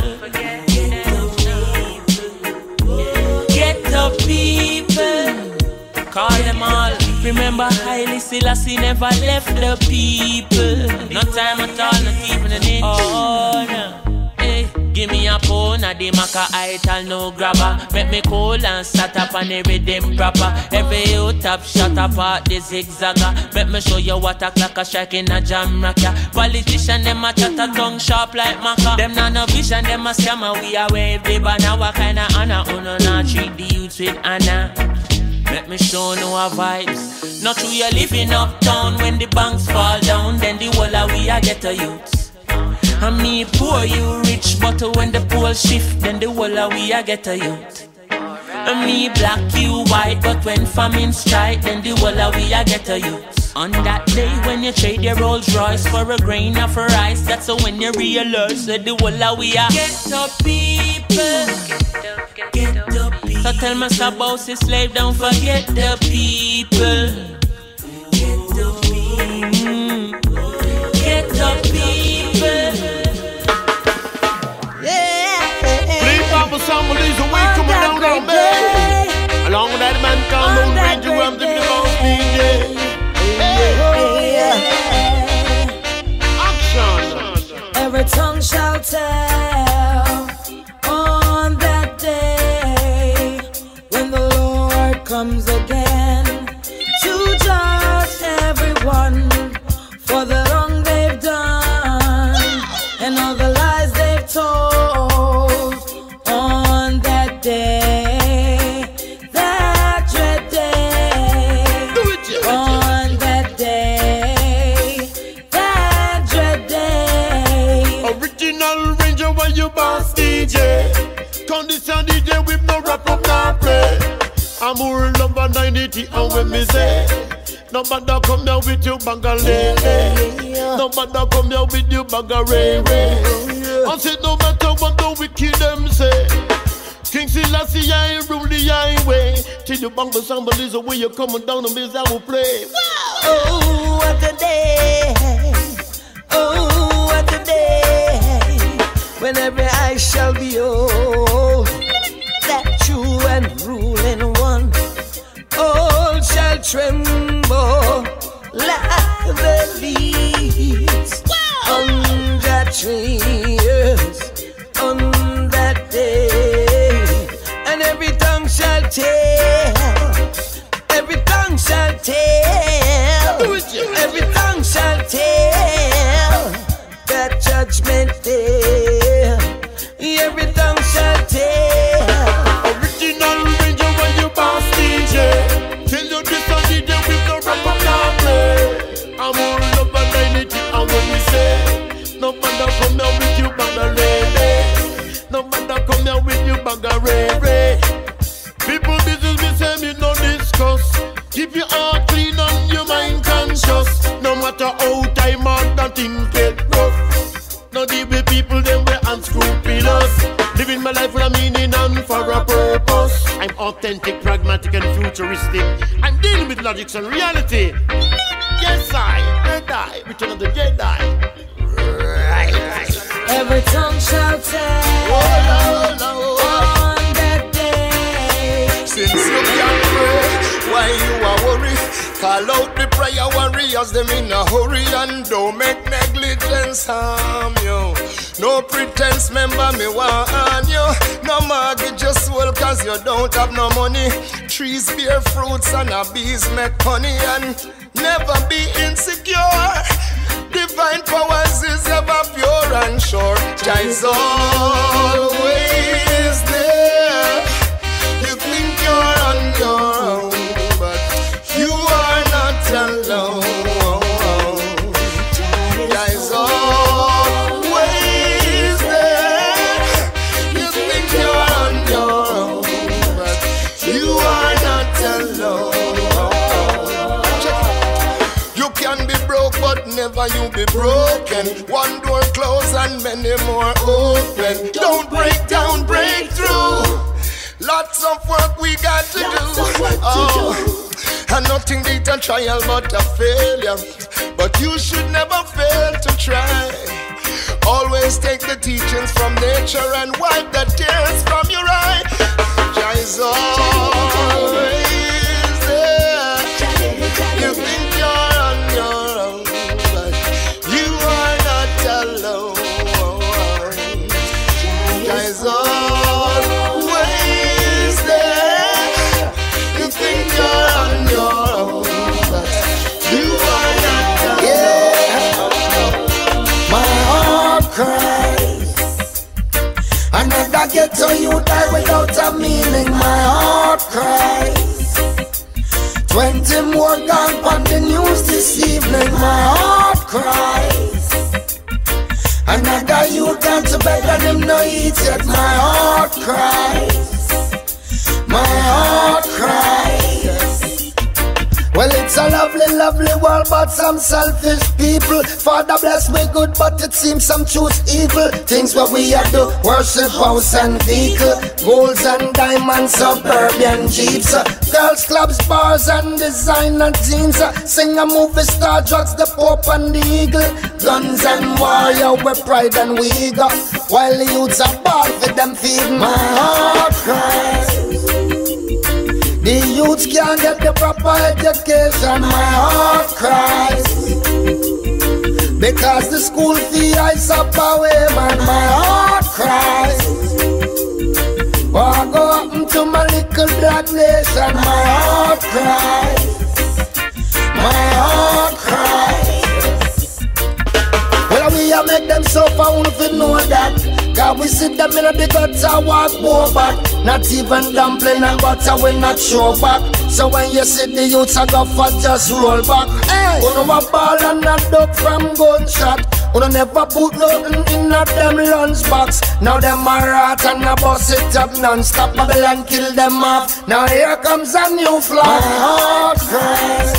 Ghetto people. Call them all. Remember Haile Selassie never left the people. No time at all, not even an inch. Oh no. Hey, give me a phone, a the maca ital no grabber. Make me cool and start up on the rhythm proper. Every you tap shut up at the zigzagger. Make me show you what a clock a strike in a jam rocker. Politician them a chat a tongue sharp like maca. Them not no vision, them a scammer. We a wave the banner. What kind of honor? Uno not treat the youths with honor. Let me show no our vibes. Not true you're living uptown. When the banks fall down, then the whole of we a get a youths. And me poor, you rich, but when the pool shift, then the whole of we a get a youth. And me black, you white, but when famine strike, then the whole of we a get a youth. On that day when you trade your Rolls Royce for a grain of rice, that's when you realize that the whole of we a get up people. Get up people. So tell me stop boss is slave, don't forget the people. Get up people. Get up people.
Please, Papa, somebody's away coming down on me. Along with that man called Lone Ranger, I'm the boss D J. Action.
Every tongue shall tell on that day when the Lord comes again to judge everyone for the wrong they've done and all the lies they've told on that day, that dread day, on that day, that dread day.
Original Ranger, where you boss D J? Condition D J with no rap up, no play. I'm more number ninety, and when me say nobody come here with you bangalele. Nobody come here with you bangarere. I said no matter what the wicked them say, King Selassie I rule the highway. Till you bang the somebody's away, you're coming down the miss I will play.
Oh, what a day! Oh, what a day! When every eye shall behold that true and ruling one, all shall tremble like the leaves on that trees on that day, and every tongue shall tell, every tongue shall tell, every tongue shall tell that judgment day, every tongue shall tell.
Original Ranger, when you boss D J, tell you this and D J with no rap up, no play. I'm all over ninety, and when we say nobody come down with you
authentic, pragmatic, and futuristic. I'm dealing with logics and reality. Yes, I, Jedi, Return of the Jedi. Right, right.
Every tongue shall tell
oh, no, no.
on that day.
Since you can pray, why you are worried? Call out the prayer warriors, them in a hurry, and don't make negligence harm you. No pretense, member, me want you. No mortgage your soul, cause you don't have no money. Trees bear fruits and a bees make honey. And never be insecure. Divine powers is ever pure and sure. Jah is always there. You think you're on your own, but you are not alone. Jah is always there. You think you're on your own, but you are not alone. You can be broke, but never you be broken. One door closed and many more open. Don't break down, break through. Lots of work we got to do. Oh, and nothing beat a trial but a failure. But you should never fail to try. Always take the teachings from nature and wipe the tears from your eye. Jah is always there. You think you're on your own, but you are not alone. Jah is always there. You think you're on your own, but you are not alone.
My heart cries. Another ghetto you die without a meaning. My heart cries. Twenty more gone on the news this evening. My heart cries. Another you gone to bed and him no eat yet. My heart cries. My heart cries. Well, it's a lovely, lovely world, but some selfish people. Father bless me good, but it seems some choose evil. Things what we have to worship, house and vehicle. Golds and diamonds, suburban jeeps. Girls, clubs, bars and designer jeans. Sing a movie star, drugs, the Pope and the Eagle. Guns and warrior, we pride and we got. While the youths are ball for them feeding. My heart cries. The youths can't get the proper education. My heart cries. Because the school fee is up away, man. My heart cries. What go happen to my little black nation? My heart cries. My heart cries. Well, we are make them suffer, we don't know that. God, we sit them in the guts and walk more back. Not even dumpling and butter, we not show back. So when you see the youths a go fat, just roll back. Hey, we know a ball and a duck from gunshot. We don't never put nothing in a them lunchbox. Now them a rat and a bust it up non-stop. Babylon kill them off. Now here comes a new flag. My heart cries.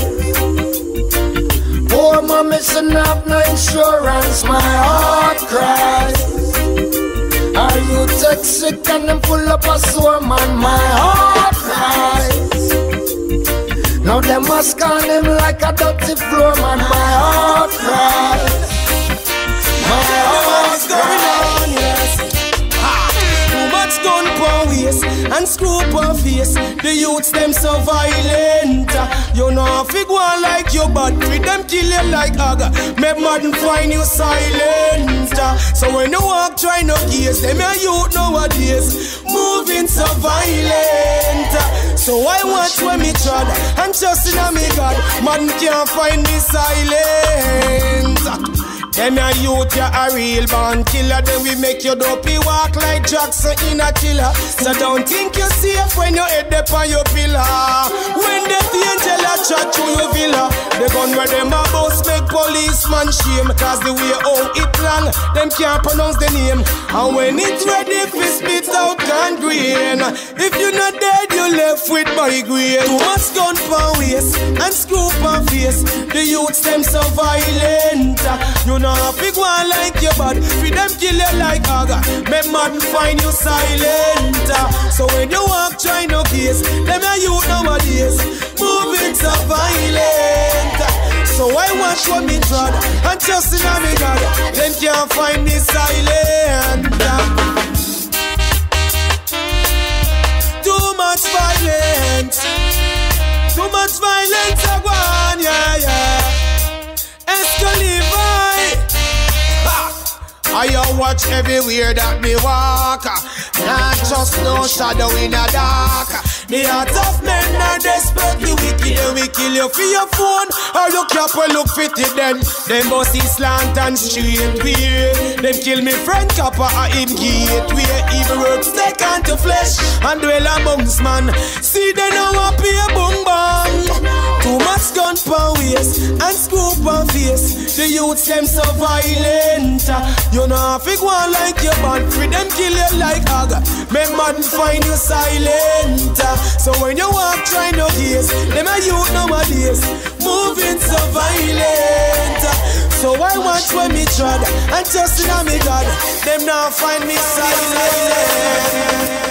Poor mom missing up no insurance. My heart cries. Are you toxic and them full up a sore man? My heart cries. Now them must call him like a dirty floor man. My heart cries. My heart cries.
Yes. Too much gun per waist and screw per face. The youths them so violent. You know if you go on like your bad, with them kill you like aga. Make madden find you silent. So when you walk try no case, them your youth nowadays moving so violent. So I watch when me trod and trust in a me God. Man can't find me silent. Them a youth, ya a real born killer. Then we make you dopey walk like Jackson in a killer. So don't think you're safe when you head up on your pillar. When the angel a chat to your villa, the gun where them a boss make policeman shame. Cause the way how it long, them can't pronounce the name. And when it's ready, fi spit out gangrene. If you're not dead, you left with migraine. Too much gun per waist and screw per face. The youths them so violent. You know know if you go on like your bad, for them kill you like aga. Make man find you silent. So when you walk, try no case. Them a youth nowadays, moving so violent. So I watch what me trod and trust in a me God. Them can't find me silent. Too much violence, too much violence I want, yeah, yeah. Escalivai, I watch everywhere that me walk. Not just no shadow in the dark. The heart of men are desperately wicked. They will kill you for your phone, or look up or look fitted them. Them bossy slant and straight way. Them kill me friend copper or him gateway. Evil works take on to flesh and dwell amongst man. See they now up here boom bang. Too much gun per waist and scoop on face. The youths them so violent. You know if you go on like your band, free them kill you like aga. Make man find you silent. So when you walk, try no case. Them a youth nowadays, moving so violent. So I watch when me trod and trust in a me God. Them now find me silent.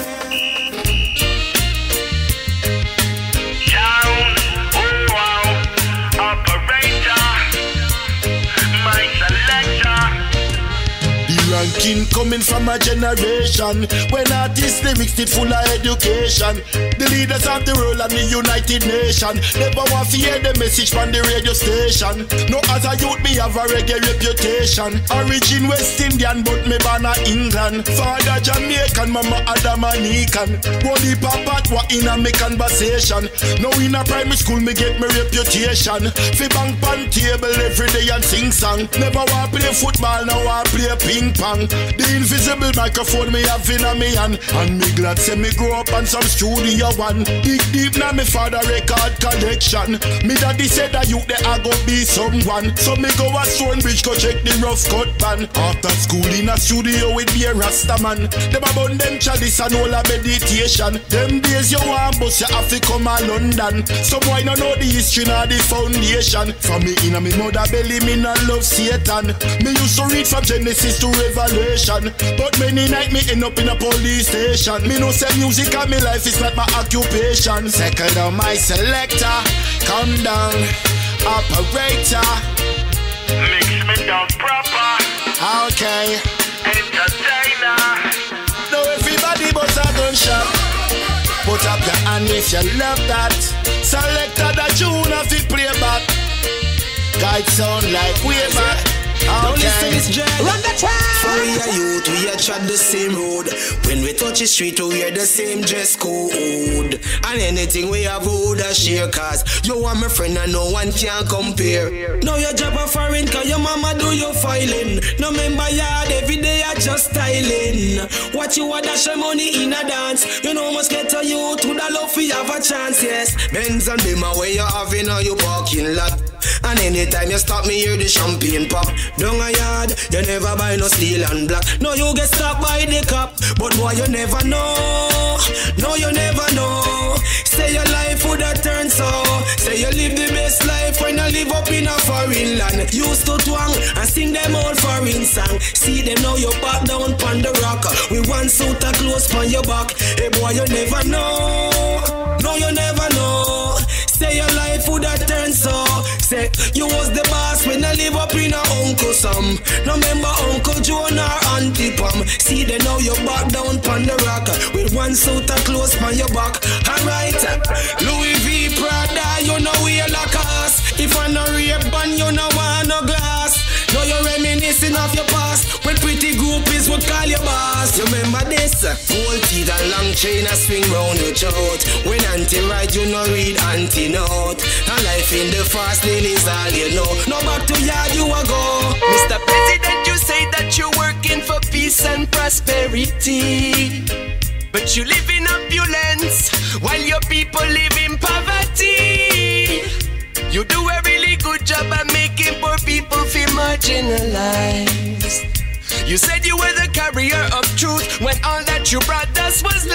Ranking coming from a generation when artists lyrics did full of education. The leaders of the world and the United Nations never want to hear the message from the radio station. No other youth me have a reggae reputation. Origin West Indian but me born a England. Father Jamaican, mama Adamanican. Only papa what in a me conversation. Now in a primary school me get my reputation. Fi bang pan table every day and sing song. Never want play football, now I play ping pong. The invisible microphone me have in a me hand. And me glad say me grow up on some studio one. Dig deep na me father record collection. Me daddy said that you they a go be someone. So me go a Stonebridge go check the rough cut band. After school in a studio with me a Rasta man. Them about them chalice and all a meditation. Them days you want bus you have to come a London. Some boy no know the history nor the foundation. From me in a me mother belly me no love Satan. Me used to read from Genesis to Revelation, but many night me end up in a police station. Me no say music and me life is not my occupation. Second on my selector, come down, operator.
Mix me down proper.
Okay.
Entertainer.
Now everybody but a gunshot. Put up your hand if you love that. Selector the tune of the playback. Guide sound like way back.
Don't listen
Okay.
this dread.
Run the track.
For we are youth, we are tread the same road. When we touch the street, we wear the same dress code. And anything we have, we would share. Cause you are my friend and no one can compare. Now your job a foreign, cause your mama do your filing. No member yard, every day I just styling. What you want, dash your money in a dance. You know must get to you to the love, we have a chance, yes. Benz and Bima where you having on your parking lot. And anytime you stop me, hear the champagne pop. Down a yard, you never buy no steel and black. No, you get stopped by the cop. But boy, you never know. No, you never know. Say your life would have turned so. Say you live the best life when you live up in a foreign land. Used to twang and sing them old foreign song. See them now, you back down on the rock. We want suit of clothes on your back. Hey boy, you never know. No, you never know. Say your life would have turned so. Say you was the boss when I live up in a Uncle Sam. No remember Uncle John or Auntie Pam. See they now you back down on the rock with one suit of clothes on your back. Alright, Louis V Prada, you know we like us. If I no rape band, you know want no glass. Now you're reminiscing of your past. When pretty groupies would call you boss. You remember this? Gold teeth and long chain a swing round your throat. When auntie right, you know read auntie note. And life in the fast lane is all you know. No back to yard you a go.
Mister President, you say that you're working for peace and prosperity, but you live in opulence while your people live in poverty. You do a really good job at making poor people feel marginalized. You said you were the carrier of truth when all that you brought us was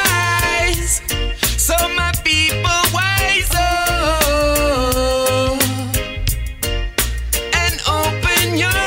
lies. So my people, wise up and open your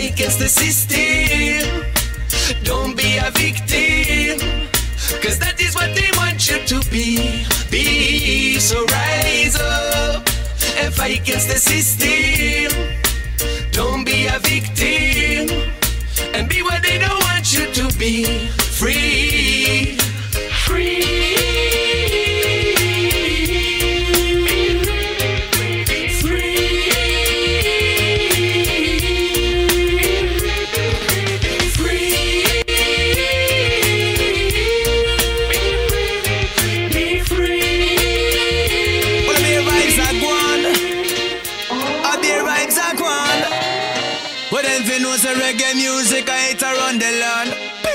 fight against the system. Don't be a victim, cause that is what they want you to be. Be so rise up and fight against the system. Don't be a victim and be what they don't want you to be. Free, free.
Reggae music, I hate around the land.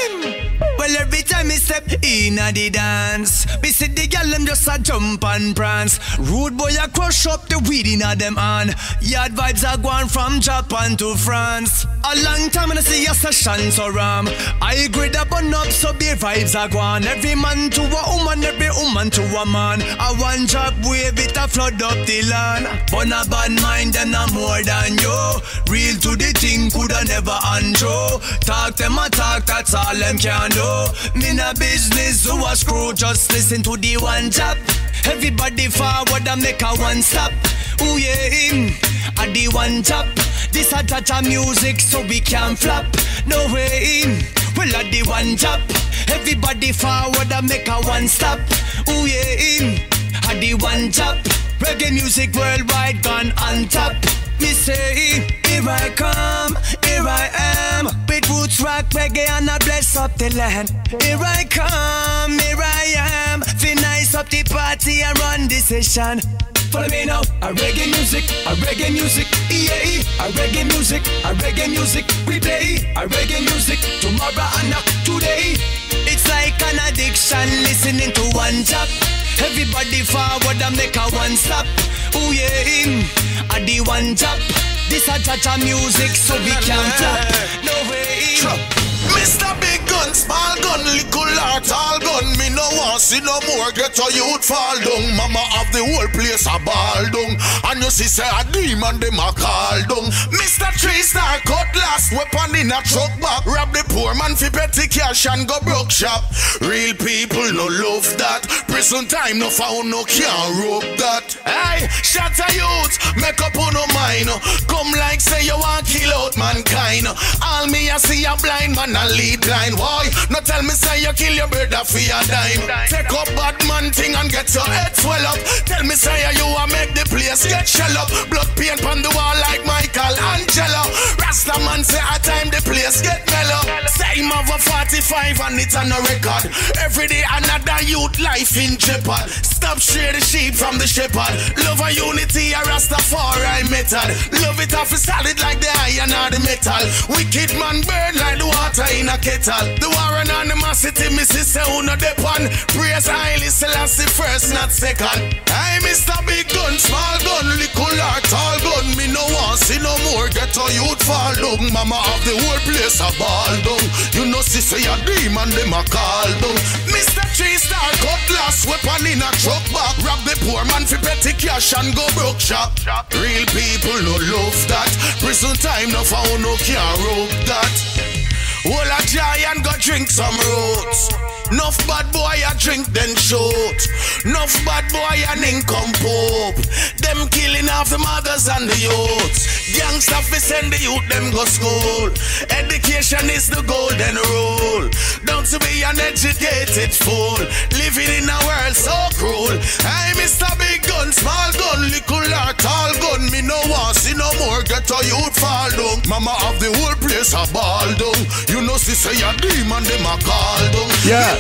Well, every time me step in a the dance, me see the gyal them just a jump and prance. Rude boy a crush up the weed in a them hand. Yard vibes are going from Japan to France. A long time I see a session so ram. I grade up on up so beer vibes are gone. Every man to a woman, every woman to a man. A one drop wave it a flood up the land. But a bad mind them no more than you. Real to the thing coulda never undo. Talk them a talk, that's all them can do. Me na business who a screw, just listen to the one job. Everybody forward and make a one stop. Ooh yeah, him a the one top. This a touch of music so we can flop. No way in, well a the one top. Everybody forward and make a one stop. Ooh yeah, him a the one top. Reggae music worldwide gone on top. Me say, here I come, here I am. With roots rock reggae and I bless up the land. Here I come, here I am. Fi nice up the party and run the session. Follow me now, a reggae music, a reggae music, yeah, a reggae music, a reggae music, we play a reggae music tomorrow and not today. It's like an addiction, listening to one tap. Everybody forward and make a one stop. Ooh yeah, him a the one tap. This a cha-cha music so we can clap. No way.
Trap. Mister Big Gun, small gun, little heart, all gun. Me no want see no more get a youth fall down. Mama have the whole place a ball down. And you see say a demon dem a call down. Mister Three Star Cutlass, weapon in a truck back. Rob the poor man fi petty cash and go broke shop. Real people no love that. Prison time no found no can't rope that. Hey, shut a youth, make up on no mind. Come like say you want kill out mankind. All me a see a blind man a lead line. Why? No tell me say you kill your brother for your dime. Take up bad man thing and get your head swell up. Tell me say you a make the place get shell up. Blood paint on the wall like Michael Angelo. Rasta man say a time the place get mellow. Say him have a forty-five and it's on a record. Every day another youth life in jeopardy. Stop share the sheep from the shepherd. Love a unity a Rastafari method. Love it off solid like the iron or the metal. Wicked man burn like the water in a kettle. The war and animosity, me sister who no depend. Praise highly Selassie first, not second. I Mister Big Gun, small gun, little heart, tall gun. Me no want see no more get a youth fall down. Mama have the whole place a ball down. You know sister a demon dem a call down. Mister Three Star Cutlass, weapon in a truck back. Rob the poor man fi petty cash and go broke shop. Real people no love that. Prison time no found no can't rope that. Well a giant go drink some roots. Nuff bad boy a drink then shoot. Nuff bad boy an income pope. Them killing off the mothers and the youths. Gangsta fi send the youth them go school. Education is the golden rule. Don't to be an educated fool. Living in a world so cruel. I Mister Big Gun, small gun, little heart, tall gun. Me no want see no more get a youth fall down. Mama have the whole place a ball down. You know see say a demon dem a call down.
Yeah.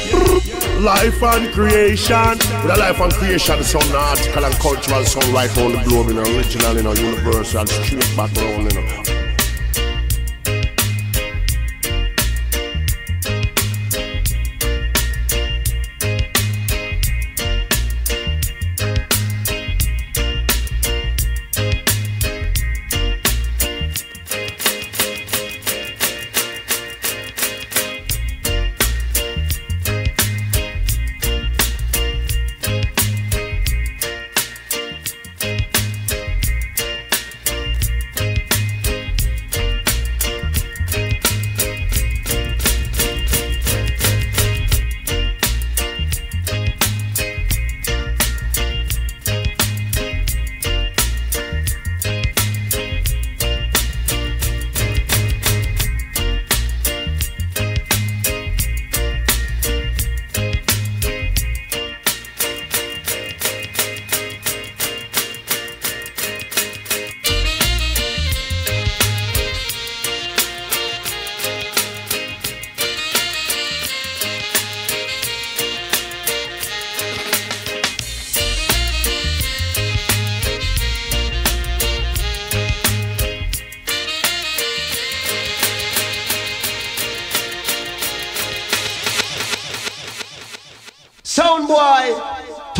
Life and creation. With a life and creation sound article and cultural sound right on the globe, you know, original, you know, universal, straight background, you know.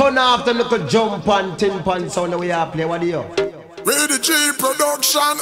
turn off the little jump and tin pan sound that we are play. What do you?
Ready G production.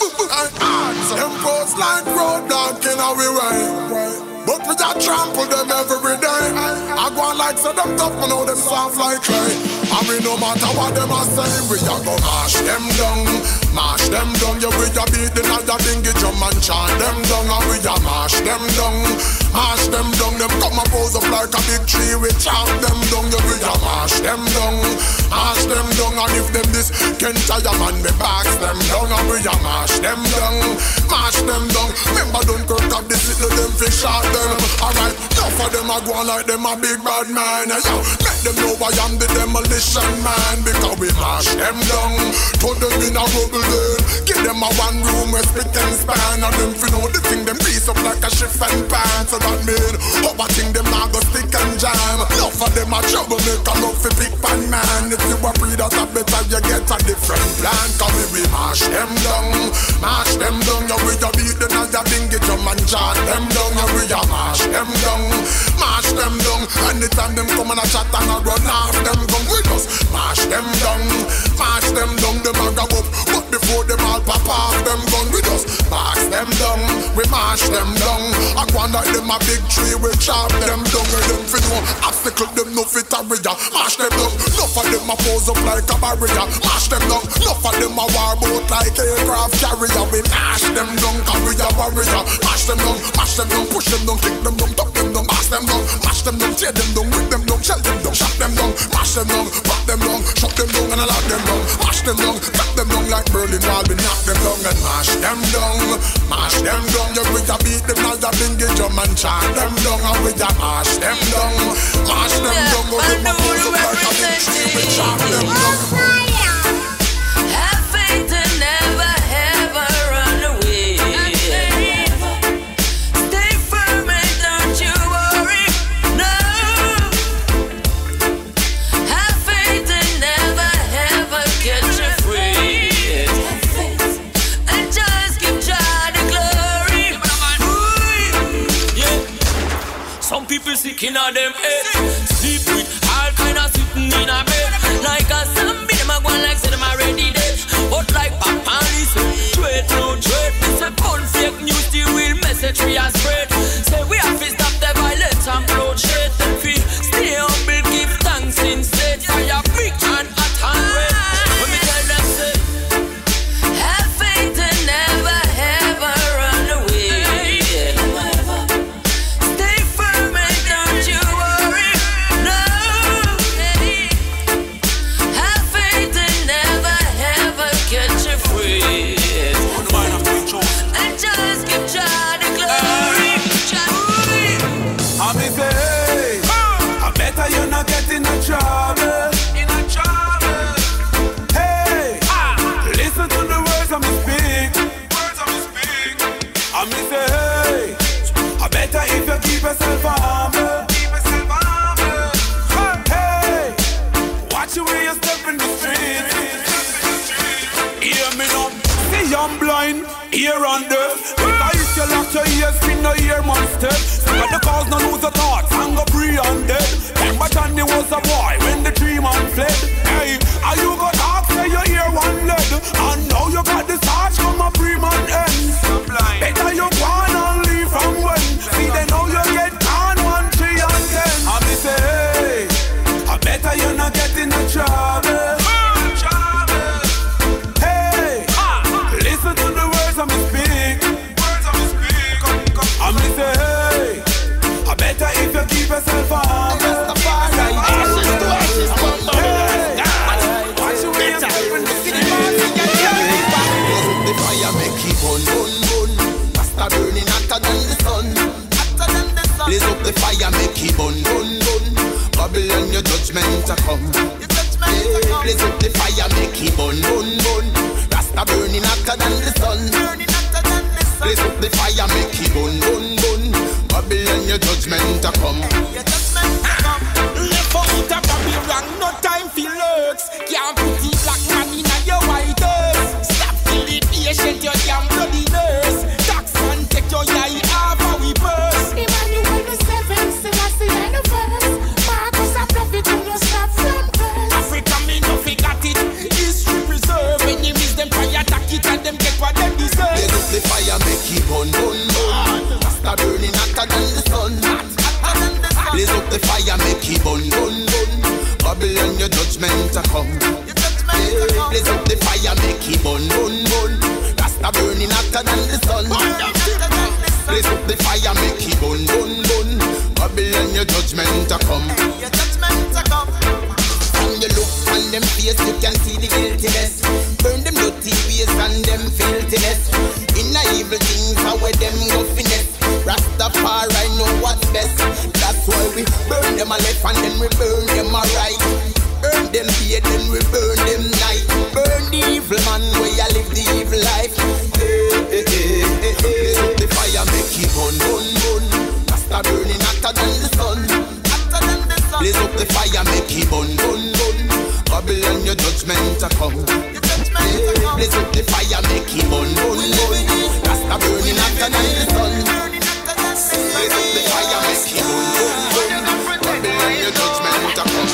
Them posts like road dog in our way. But we just trample them every day. I go on like say them tough, but know them soft like clay. And we no matter what them a say, we a go mash them down, mash them down. Yeah, we a beat the night, a dingy drum and chant them down. And we a mash them down, mash them down. Them come and pose up like a big tree, we chop them down. Yeah, we a mash them down, mash them down. And if them this can tire man, me box them down. And we a mash them down, mash them down. Remember don't cut up this little them fish out them. Alright, enough of them a go on like them a big bad man. Yo, make them know I am the demolition man. Because we mash them down, put them in a rubble then. Give them a one room where spit and span. And them fin know the thing them piece up like a shift and pan. So that mean, how I think them not go stick and jam. Enough of them a trouble make a love for big pan man. If you a breed out a better you get a different plan. Cause we, we mash them down, mash them down. Yeah, we a beat the night a dingy drum and chant them down. Yeah, we a mash them down, mash them down. Anytime them come and a chat and a run off them gun, we just mash them down, mash them down. Them a grab up, but before them all pop off them gun, we just mash them down, we mash them down. I go on like them a big tree, we chop them down. And them fit no obstacle, them no fit a area. Mash them down, enough of them a pose up like a barrier. Mash them down, enough of them a war boat like aircraft carrier. We mash them down, cause we a warrior. Mash them down, mash them down, push them down, kick them down, tuck them down, mash them down, mash them down, tear them down, whip them down, shell them down, shut them down, mash them down, pop them down, shut them down and I lock them down, mash them down, cut them down like Berlin Wall, we knock them down and mash them down, mash them down. You we a beat them now, you bingy drum and chant them down, and we a mash them down, mash them down. Go to my pose up like a big tree, we chop them down.
Have faith and never ever run away. Stay firm and don't you worry. No. Have faith and never ever get you free. And just give God the glory.
Yeah. Some people sick in a them head. Sleep with all kind of sitting in a bed. Like a zombie, them a go like say them already dead. But like Papa listen, trade no trade. This a fun fake news, the real message we are spread. Say we have to stop the violence and bloodshed. Them feel stay humble, give thanks instead. Fire big and hot and red. When me tell them say,
have faith and never ever run away. Stay firm and don't you worry. No. Have faith and never ever get you free. And just give God the glory.
I be say, I better you not get in a trouble. In a trouble. Hey, listen to the words of me speak. Words of me speak. I me say, hey, I better if you keep yourself humble. Keep yourself humble. Hey, watch the way you step in the street. Hear me now. See I'm blind, ear on deaf. If I used to lock your ears, spin no ear man step. But the cause no lose the thoughts, and go free and dead. Remember Johnny was a boy when the tree man fled. Hey, are you got talk, say your ear one lead. And now you got the starch from a free man ends. Better you go on and leave from when. See they know you get on one, three and ten. And me say, hey, I better you not get in a trouble. Listen to the words of me speak. Words of me speak. I me say, hey, I better if you keep yourself humble. Hey, watch the way you step in the street.
The fire make it burn, burn, burn. Faster burning hotter than the sun. Hotter than the sun. Blaze up the fire, make it burn, burn, burn. Babylon, your judgment a come. Your judgment a come. Blaze up the fire, make it burn, burn, burn. Rasta burning hotter than the sun. Burning hotter than the sun. Blaze up the fire, make it burn, burn, burn. Babylon, your judgment a come. Your judgment a come.
Left out of Babylon, no time for lurks. Can't put the black man in your white earth. Stop feeling patient, your damn bloody nurse. Tax and take your eye off our we purse. Emmanuel the seven, Selassie and the first. Marcus a prophet, who no stop from birth. make it and them get what them deserve.
Blaze up the fire, make it burn, burn, burn. Rasta burning hotter than the sun. Blaze up the fire, make it burn, burn, burn. Babylon, your judgment a come. Yeah. Blaze up the fire, make it burn, burn, burn. Rasta burning hotter than the sun. Blaze up the fire, make it burn, burn, burn. Babylon, your judgment a come. Your judgment a come. From your look on them face, you can see the guiltiness. Burn them dirty ways and them filthiness. In the evil things, how where them go finesse. Rastafari know what's best. That's why we burn them a left and then we burn them a right. Burn them day, then we burn them night. Burn the evil man where you live the evil life. Hey, hey, hey, hey, hey. So the fire make it burn, burn, burn. Rasta burning hotter than the sun. Hotter than the sun. Blaze up the fire, make it burn, burn, burn. Babylon, your judgment a come. Your judgment a come. Blaze up the fire, make it burn, burn, burn. Rasta burning hotter than the sun. Blaze up the fire, make it burn, burn, burn. Babylon, your judgment a come.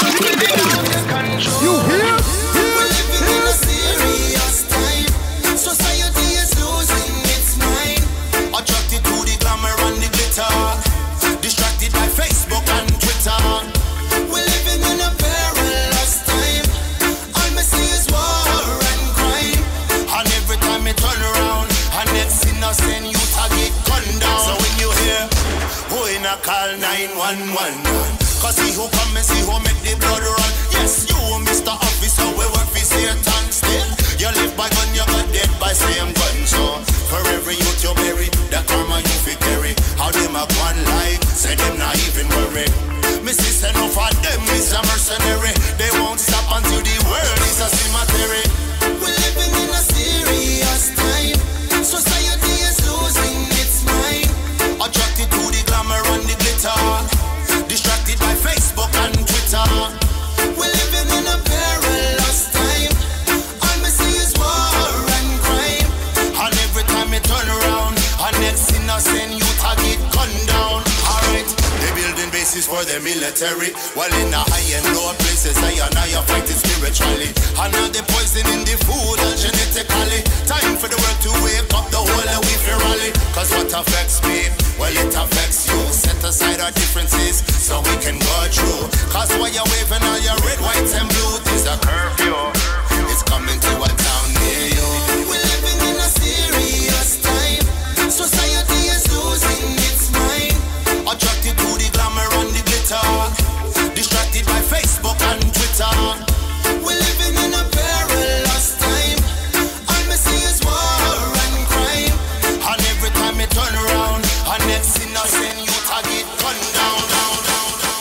You hear? We're living in a serious time. Society is losing its mind. Attracted to the glamour and the glitter. Distracted by Facebook and Twitter. We're living in a perilous time. All me see is war and crime. And every time me turn around, and next innocent youth I get gunned down. So when you hear, who in a call nine one one. Cause he who come and see who make the blood run. Yes, you Mister Officer, we work for Satan still. You live by gun, you got dead by same gun. So for every youth you bury, that karma you fi carry. How them a one lie, say them not even worry. Me see enough of them is a mercenary. They won't stop until the world is a cemetery. We're living in a serious time. Society is losing its mind. Attracted to the glamour and the glitter. Distracted by Facebook and Twitter. We're living in a perilous time. All me see is war and crime. And every time me turn around, and next innocent youth I get gunned down. Alright, they building bases for the military. While in the high and low places, I and I are fighting spiritually. And now they poison in the food and genetically. Time for the world to wake up, the whole of we feel rally. Cause what affects me, well it affects you. Set aside our differences so we can go through. Cause while you're waving all your red, white and blue, there's a curfew. It's coming to a town near you. We're living in a serious time. Society is losing its mind. Attracted to the glamour and the glitter. Distracted by Facebook and Twitter. We're living in a perilous time. All me see is war and crime. And every time me turn around, and next innocent youth I get gunned down, down, down, down.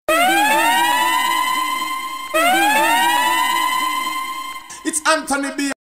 It's Anthony B.